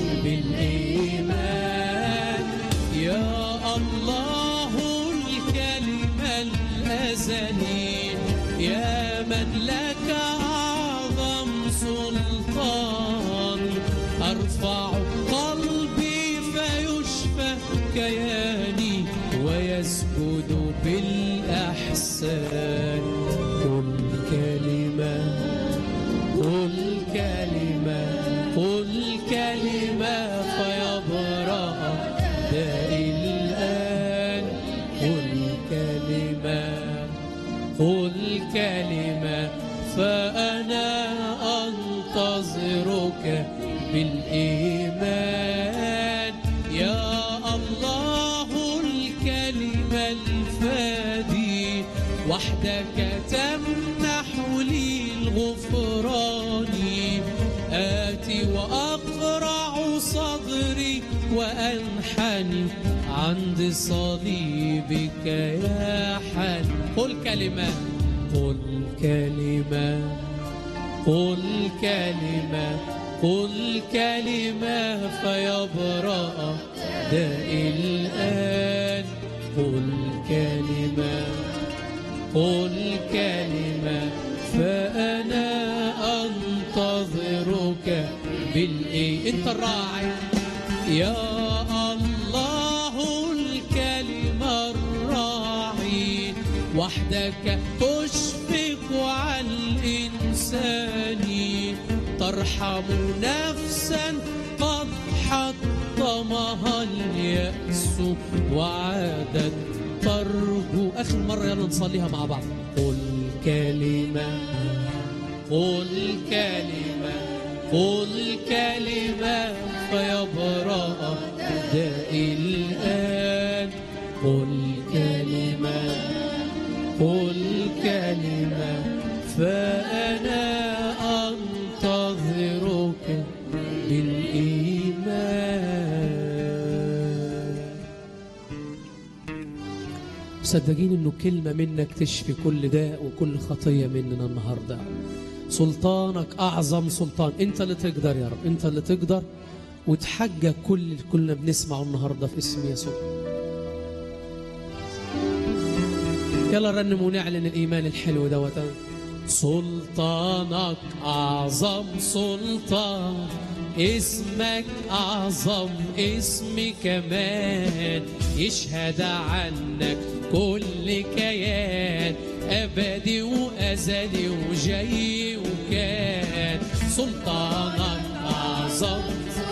بالإيمان يا الله الكلمة الأزلي يا من لك أعظم سلطان أرفع قلبي فيشفى كياني ويسجد بالأحسان قل كلمة قل كلمة قل كلمة فيبرأ داء الآن قل كلمة قل كلمة فأنا أنتظرك بالإيمان يا الله الكلمة الفادي وحدك تمنح لي الغفران آتي وأقرع صدري وأنحني عند صليبك يا حن قل كلمة قل كلمة قل كلمة قل كلمة فيبرأ داء الآن قل كلمة قل كلمة فأنا أنتظرك بالإيه أنت الراعي يا الله الكلمة الراعي وحدك تشفق على الإنسان ترحم نفسا قد حطمها اليأس وعادت ترجو آخر مرة يلا نصليها مع بعض قل كلمة قل كلمة قل كلمة فيبرأ داء الآن قل كلمة قل كلمة فأنا أنتظرك بالإيمان مصدقين إنه كلمة منك تشفي كل داء وكل خطية مننا النهاردة سلطانك أعظم سلطان أنت اللي تقدر يا رب أنت اللي تقدر وتحقق كل اللي كلنا بنسمعه النهاردة في اسم يسوع يلا رنم ونعلن الإيمان الحلو دوت سلطانك أعظم سلطان اسمك أعظم اسم كمان يشهد عنك كل كيان أبدي وأزلي وجاي وكان سلطانك أعظم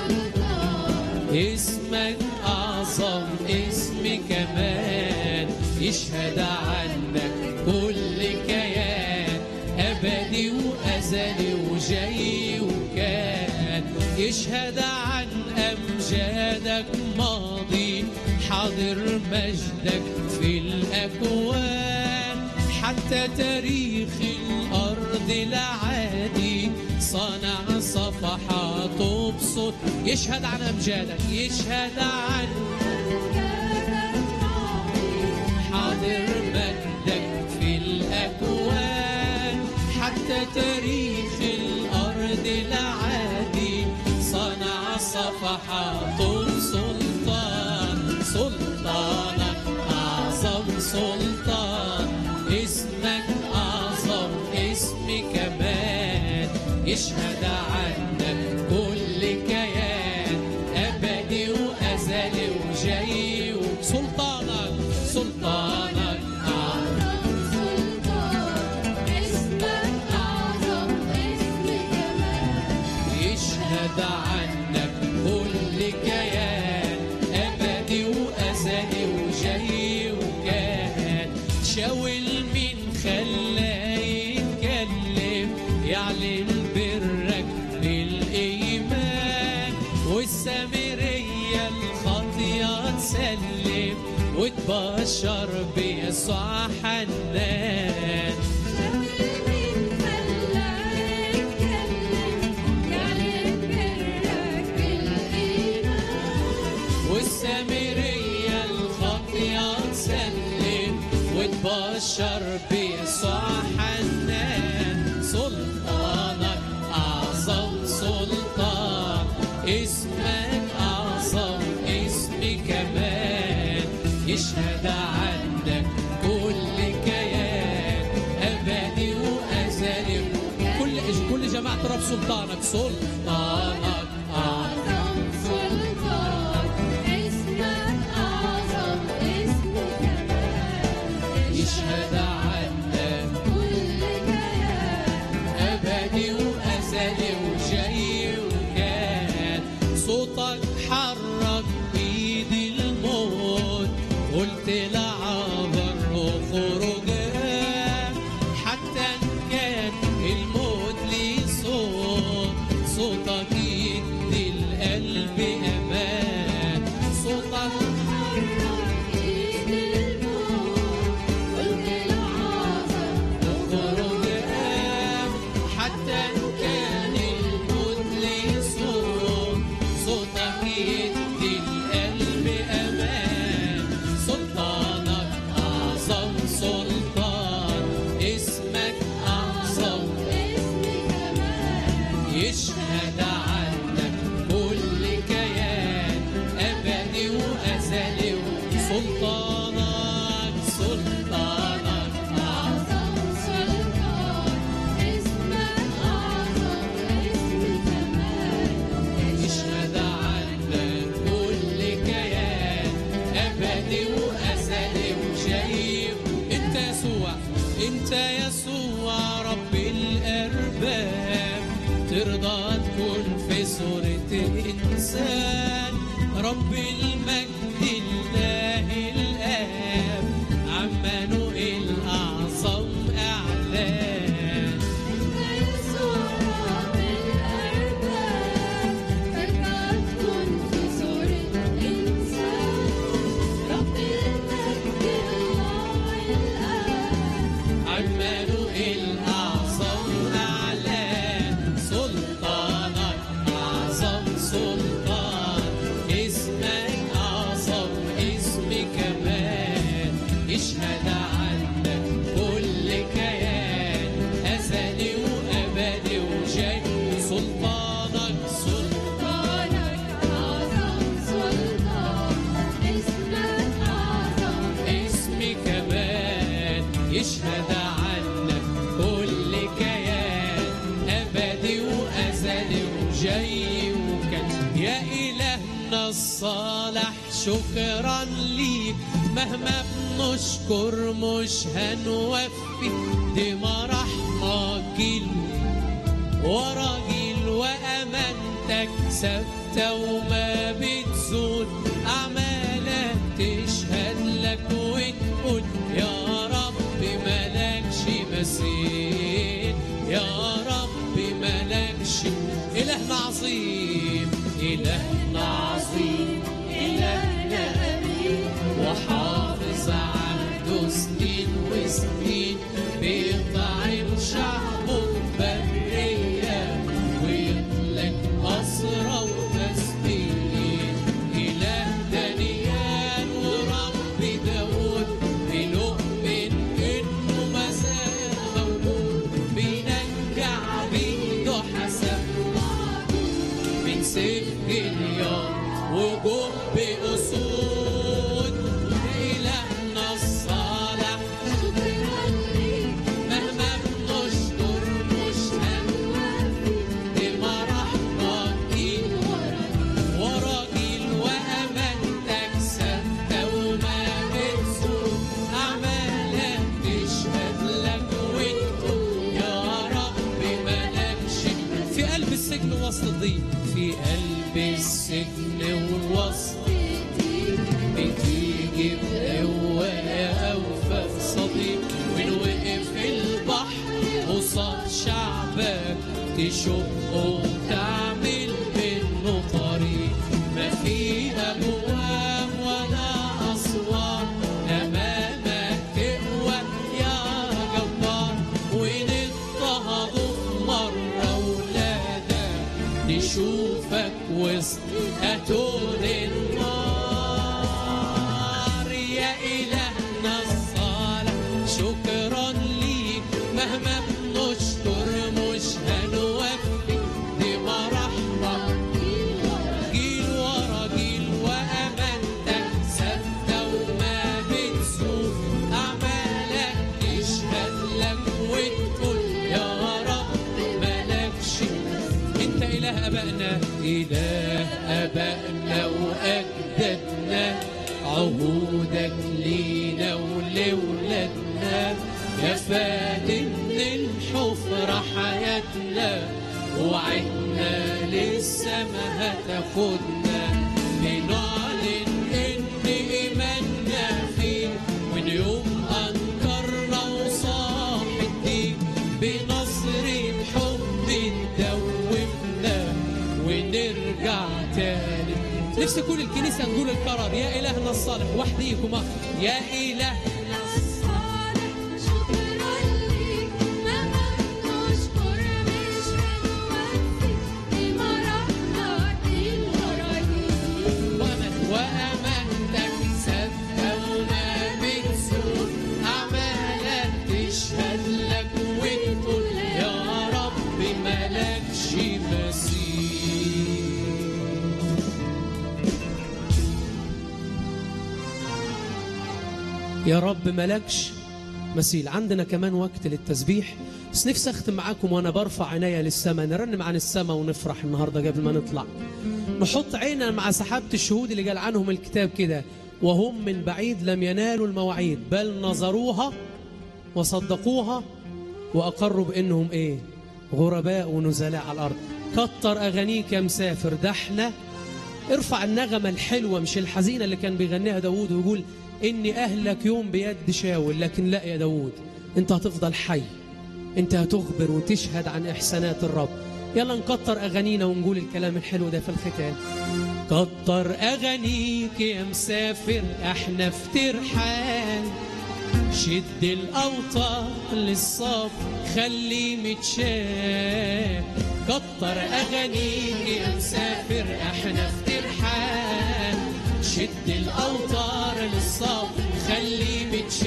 اسمك أعظم اسم كمان يشهد عنك كل كيان أبدي وأزلي وجاي وكان يشهد عن أمجادك ماضي حاضر مجدك في الأكوان حتى تاريخ الأرض العادي صنع صفحات بصوت يشهد عن أمجادك يشهد عن حاضر مجدك في الأكوان حتى تاريخ الأرض العادي صنع صفحات سلطان سلطانك أعظم سلطان اسمك أعظم اسم كمان يشهد عنك كل كيان أبدي وأزلي وجاي وسلطانك سلطانك أعظم سلطان اسمك أعظم اسم جمال يشهد عنك كل كيان أبدي وأزلي وجاي وكان شاول مين خلاه يتكلم يعلن برك بالإيمان والسامرية الخاطية تسلم وتبشر بيسوع حنان مين خلاه يتكلم يعلن برك بالإيمان والسامرية الخاطية تسلم وتبشر بيسوع حنان سلطانك أعظم سلطان اسمك أعظم اسم كمان يشهد عنك كل كيان أبدي وأزلي كل كل جماعة رب سلطانك سلطانك أعظم سلطان اسمك أعظم اسم جمال يشهد عنك كل كيان أبدي وأزلي وجاي وكان صوتك حرك بيد الموت قلت لعبر وخرج حتى إن كان الموت ليه صوت صوتك يدي القلب أمان صوتك إيد الموت قلت له عظم خرج حتى إن كان الموت ليه صوت صوتك يدي القلب أمان سلطانك أعظم سلطان اسمك أعظم اسم جمال يشهد عنك كل كيان أبدي وأزلي سلطانك سلطانك أعظم سلطان اسمك أعظم اسم جمال يشهد عنك كل كيان أبدي وأزلي وجاي أنت يسوع أنت يسوع رب الأرباب ترضى تكون في صورة إنسان رب المجد الله الآب عمانوئيل أعظم أعلان يسوع رب الأرباب ترضى تكون في صورة إنسان رب المجد الله الآب عمانوئيل أعظم أعلان سلطانك أعظم سلطان اسمك أعظم اسم كمان يشهد عنك كل كيان أزلي وأبدي وجاي سلطانك سلطانك سلطانك أعظم سلطان اسمك أعظم اسم كمان يشهد عنك كل كيان أبدي وأزلي وجاي وكان يا إلهنا الصالح شكرا ليك مهما بنشكر مش هنوفي دي مراحمك جيل ورا جيل وأمانتك ثابتة وما بتزول أعمالك تشهد لك وتقول يا رب ملكش مثيل يا رب ملكش إلهنا عظيم إلهنا عظيم إلهنا أمين وحافظ عنده سنين وسنين بيطعم شعبه برية ويطلق أسرى وتسبيح إله دانيال ورب داود بنؤمن إنه ما زال موجود بينجع بيده حسب السجن وسط الضيق، في قلب السجن ووسط بتيجي بقوة يا أوفى صديق، وإن وقف البحر قصاد شعبك تشقه وتعمل منه طريق، ما في أبواب ولا أسوار أمامك تقوى يا جبار، وإن اضطهدوا مرة ولادك نشوفك وسط أتون النار. يا إلهنا الصالح شكرا ليك، مهما بنشكر مش هنوفي، دي مراحمك جيل ورا جيل، وأمانتك ثابتة وما بتسوق، أعمالك تشهد لك وتقول يا رب مالكش. أنت إله أبائنا، إله أبائنا وأجدادنا، عهودك لينا ولولادنا، يا فادي من الحفرة حياتنا، وعدنا للسما هتاخدنا، بنعلن إن إيماننا فيك، من يوم أنكرنا وصاح الدين، بنصر حب تدوبنا ونرجع تاني. نفسي كل الكنيسة نقول القرار، يا إلهنا الصالح وحديكم، يا إلهنا الصالح شكرا ليك، مهما بنشكر مش هنوفي، دي مراحمك جيل ورا جيل، وأمانتك ثابتة وما بتسوق، أعمالك تشهد لك وتقول يا رب مالكش مثيل. يا رب مالكش مثيل. عندنا كمان وقت للتسبيح، بس نفسي اختم معاكم وانا برفع عينيا للسماء، نرنم عن السماء ونفرح النهارده قبل ما نطلع. نحط عيننا مع سحابة الشهود اللي قال عنهم الكتاب كده، وهم من بعيد لم ينالوا المواعيد، بل نظروها وصدقوها واقروا بانهم ايه؟ غرباء ونزلاء على الارض. كتر اغانيك يا مسافر، ده احنا ارفع النغمة الحلوة مش الحزينة اللي كان بيغنيها داوود ويقول إني أهلك يوم بيد شاول، لكن لا يا داوود، أنت هتفضل حي، أنت هتخبر وتشهد عن إحسانات الرب. يلا نكتر أغانينا ونقول الكلام الحلو ده في الختام. كتر أغانيك يا مسافر، احنا في ترحال، شد الأوتار للصف خلي متشاف. كتر أغانيك يا مسافر، احنا في ترحال، شد الأوتار للصف خلي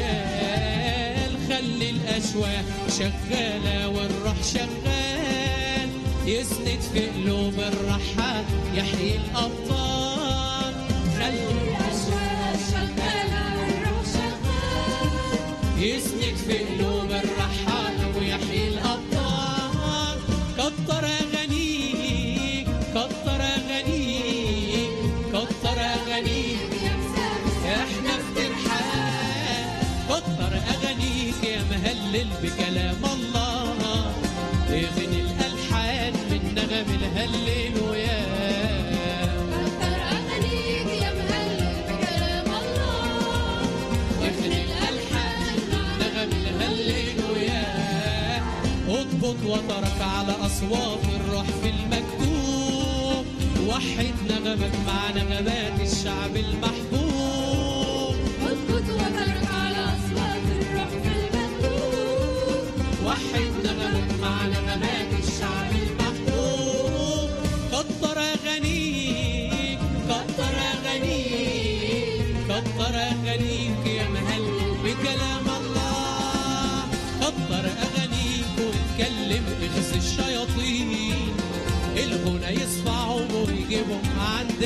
متشال، خلي الأشواق شغالة والروح شغال، يسند في قلوب الرحال يحيي الأبطال. خلي الأشواق شغالة والروح شغال، يسند في قلوب الرحال ويحيي الأبطال. كتر أغانيك، كتر أغانيك، كتر أغانيك يا مسافر احنا في ترحال. كتر أغانيك يا مهلل بكلام الله، اغني الألحان من نغم الهللويا. كتر أغانيك يا مهلل بكلام الله، اغني الألحان من نغم الهللويا. اضبط وترك على أصوات الروح في المكتوب، وحد نغمك مع نغمات الشعب المحبوب. اضبط وترك على أصوات الروح في المكتوب، وحد نغمك مع نغمات الشعب المحبوب. كتر أغانيك، كتر أغانيك، كتر أغانيك يا مهل بكلام الله. كتر أغانيك واتكلم اغز الشياطين، الغنى يصفعهم ويجيبهم عند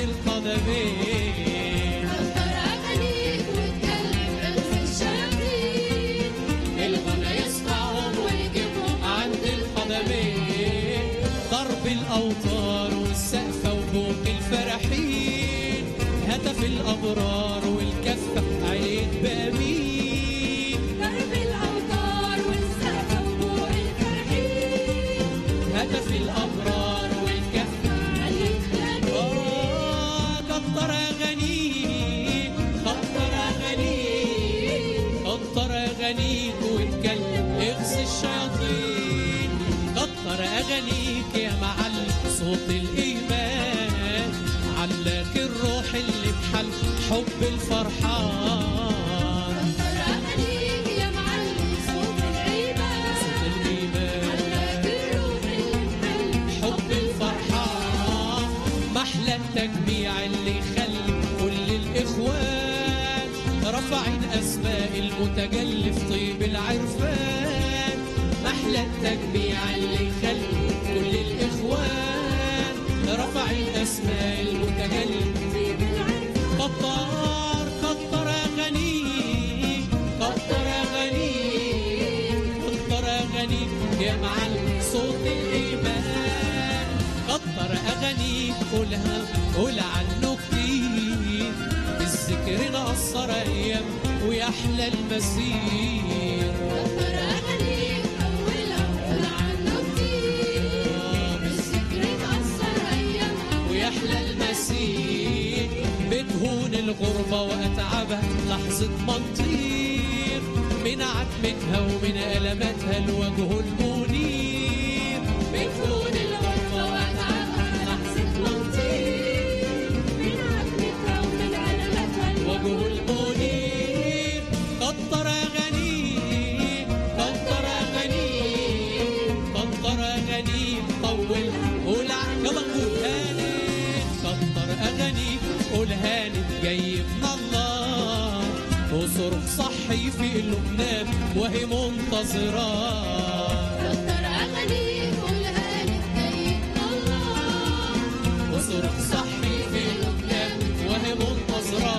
القدمين. كتر أغانيك واتكلم اغز الشياطين، الغنى يصفعهم ويجيبهم عند القدمين. ضرب الأوتار والسقفة وبوق الفرحين، هتف الأبرار والكفة عيد بأمين. ضرب الأوتار والسقف وبوق الفرحين، هتف الأبرار والكفة كتر أغانيك يا معلم صوت الإيمان، علاك الروح اللي بحل حب الفرحان. كتر أغانيك يا معلم صوت الإيمان، صوت الإيمان علاك الروح اللي بحل حب الفرحان. محلى التجميع اللي يخلي كل الإخوان رفعين أسماء المتجلي في طيب العرفان. محلى التجميع اللي يخلي كل الإخوان رفعين أسماء المتجلي في بالعرفان. كتر كتر أغانيك كتر أغانيك كتر أغانيك يا معلم صوت الإيمان. كتر أغانيك قولها قول عنه كتير، الذكر نقصر أيام ويحلى المسير. كتر أغانيك أولها قول عنه كتير، الذكر نقصر أيام ويحلى المسير. بتهون الغربة وأتعبها لحظة ما نطير، من عتمتها ومن ألماتها الوجه المنير. بتهون الغربة وأتعبها لحظة ما نطير، من عتمتها ومن ألماتها وجه المنير. كتر أغانيك كتر أغانيك كتر أغانيك طول قول ع- يلا نقول هانت. كتر أغانيك قول هانت جاي من الله، وصرخ صحي في قلوبنا وهي منتظرة. كتر أغانيك قول هانت جاي من الله، وصرخ صحي في قلوبنا وهي منتظرة.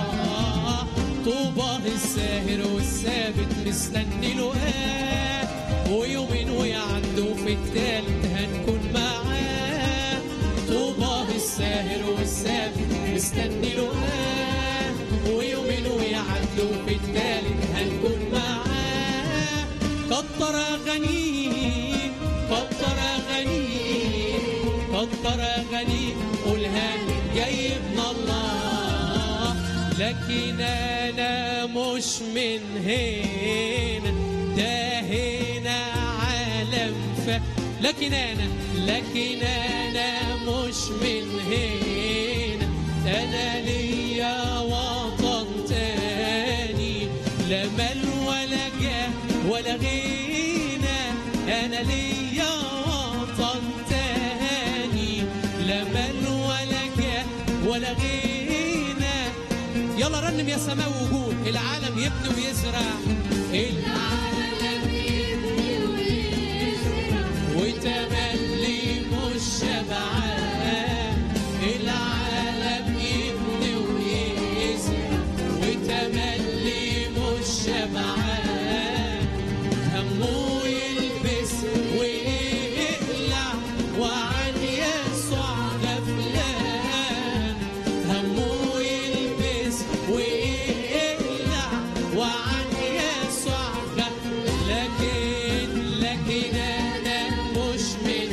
طوبى الساهر والثابت مستني لقاه، ويومين ويعدوا في التالت هنكون معاه. طوبى الساهر والثابت مستني لقاه، ويومين ويعدوا في التالت هنكون معاه. كتر أغانيك كتر أغانيك كتر أغانيك قولها جاي من الله. لكن أنا مش من هنا، ده هنا عالم ف لكن أنا لكن أنا مش من هنا، أنا ليا وطن تاني، لا مال ولا جاه ولا غنى. أنا ليا وطن تاني، لا مال ولا جاه ولا غنى. يلا رنم يا سماء وجود، العالم يبني ويزرع، العالم يبني ويزرع، وتملي مش شبعان. العالم يبني ويزرع، وتملي مش شبعان. همه يلبس ويقلع وعن يسوع غفلان. همه يلبس ويقلع وعن يسوع غفلان. لكن لكن أنا مش من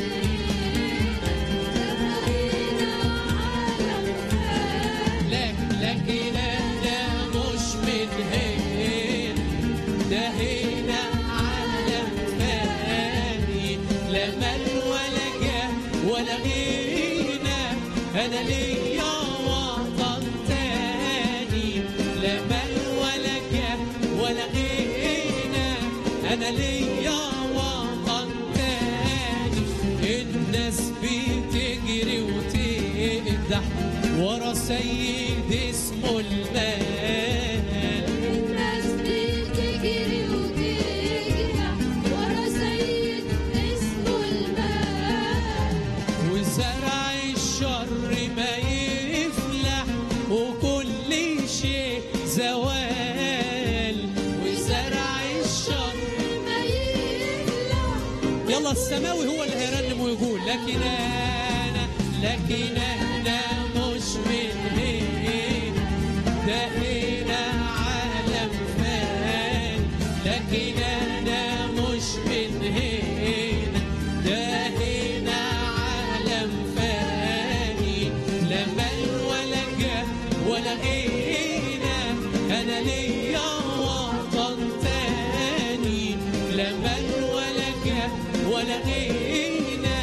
لكن لكن أنا مش من هنا، ده هنا عالم ثاني، لا مال ولا جاه ولا غنى. أنا ليا وطن تاني، لا مال ولا جاه ولا غنى. أنا ليا وطن تاني. الناس بتجري وتقدح ورا سيد اسمه المال. الناس بتجري وتجرح ورا سيد اسمه المال، وزرع الشر ما يفلح وكل شيء زوال. وزرع الشر ما يفلح. يلا السماوي هو اللي هيرنم ويقول لكن أنا لكن أنا مش من هنا، ده هنا عالم فان. لكن أنا مش من هنا، ده هنا عالم فاني، لا مال ولا جاه ولا غنى. أنا ليا وطن تاني، لا مال ولا جاه ولا غنى.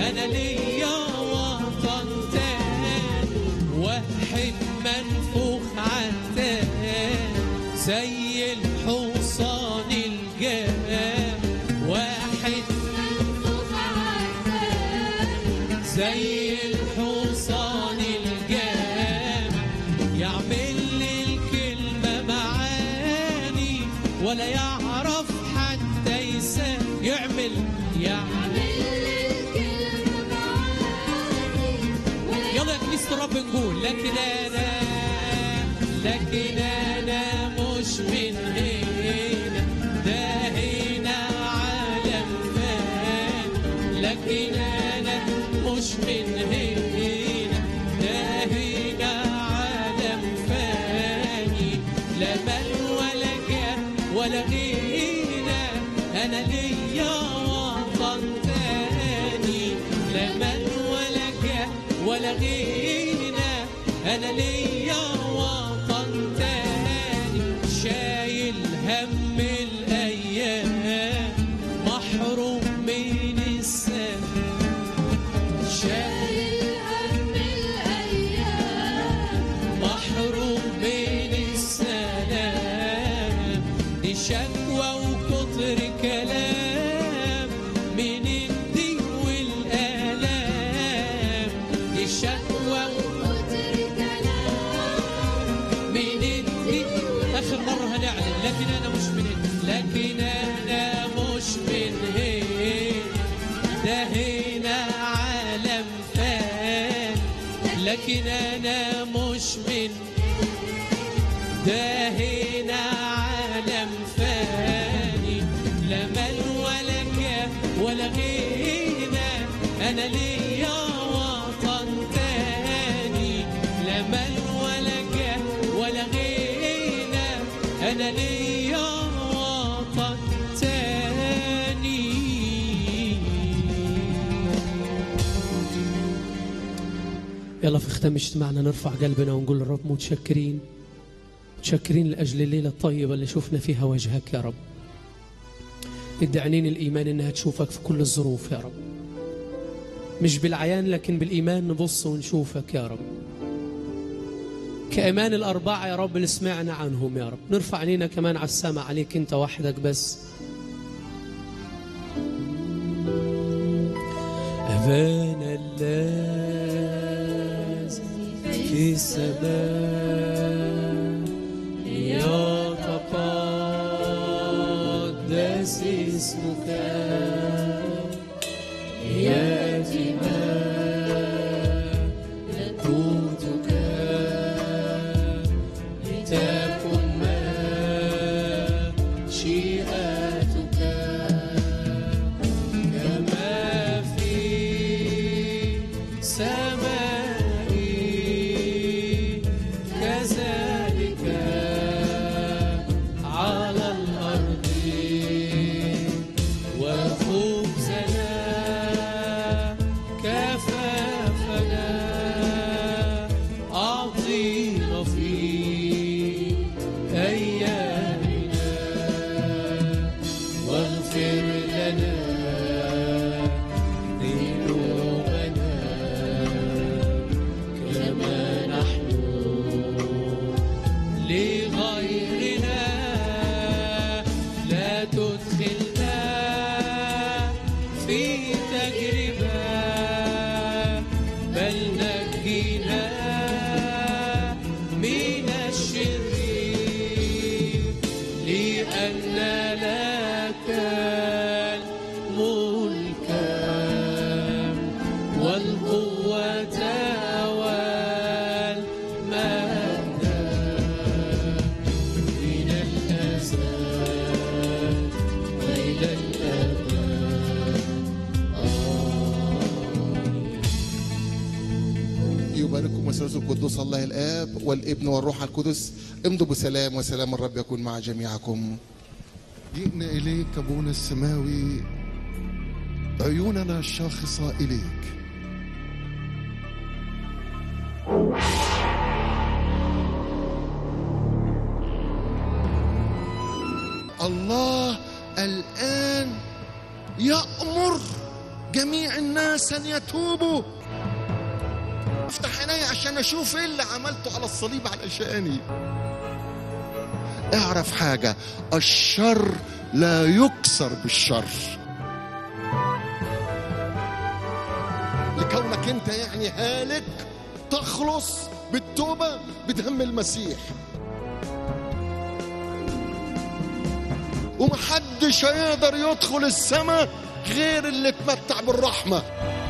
أنا ليا وطن تاني، واحد منفوخ عالتاني زي الحصان الجام، واحد منفوخ عالتاني زي الحصان الجام، يعمل لي الكلمة معاني ولا يعرف حتى يسام، يعمل يعمل الكلمة معاني ولا يلا يا كنيسة الرب نقول لكن أنا لكن أنا مش من هنا، ده هنا عالم فاني، لكن أنا مش من هنا، ده هنا عالم فاني، لا مال ولا جاه ولا غنى، أنا ليا وطن تاني، لا مال ولا جاه ولا غنى، أنا ليا وطن تاني، شايل هم الأيام محروم من السماء، شايل هم الأيام محروم من السلام، دي شكوى وكتر كلام من الضيق والآلام، دي شكوى وكتر كلام من الضيق. آخر مرة هنعلن لكن أنا مش من هنا، لكن أنا مش من هنا، ده هنا عالم فاني، لكن أنا مش من ده هنا عالم فاني، لا مال ولا جاه ولا غنى، أنا ليا وطن تاني، لا مال ولا جاه ولا غنى، أنا ليا وطن تاني. يلا في ختام اجتماعنا نرفع قلبنا ونقول للرب متشكرين، متشكرين لأجل الليلة الطيبة اللي شفنا فيها وجهك يا رب، ادي عينين الإيمان إنها تشوفك في كل الظروف يا رب، مش بالعيان لكن بالإيمان نبص ونشوفك يا رب، كإيمان الأربعة يا رب اللي سمعنا عنهم يا رب، نرفع عينينا كمان على السماء عليك أنت وحدك بس. أبانا الذي في السماء ليتقدس اسمك، يأتي ملكوتك، لتكن مشيئتك كما في السماء كذلك على الأرض، وخبزنا كفافنا أعطينا في أيامنا، واغفر لنا ذنوبنا كما نحن لغيرنا، لا تدخلنا في تجربة بل نجينا من الشرير، لأن لك الملك والقوة والمجد من الأزل وإلى الأبد. يبارككم وثالوث القدوس الله الآب والابن والروح القدس. امضوا بسلام وسلام الرب يكون مع جميعكم. جئنا إليك أبونا السماوي، عيوننا الشاخصة إليك. الله الآن يأمر جميع الناس أن يتوبوا. افتح عيني عشان أشوف إيه اللي عملته على الصليب علشاني. اعرف حاجة، الشر لا يكسر بالشر. لكونك انت يعني هالك تخلص بالتوبة بدم المسيح. ومحدش هيقدر يدخل السماء غير اللي اتمتع بالرحمة.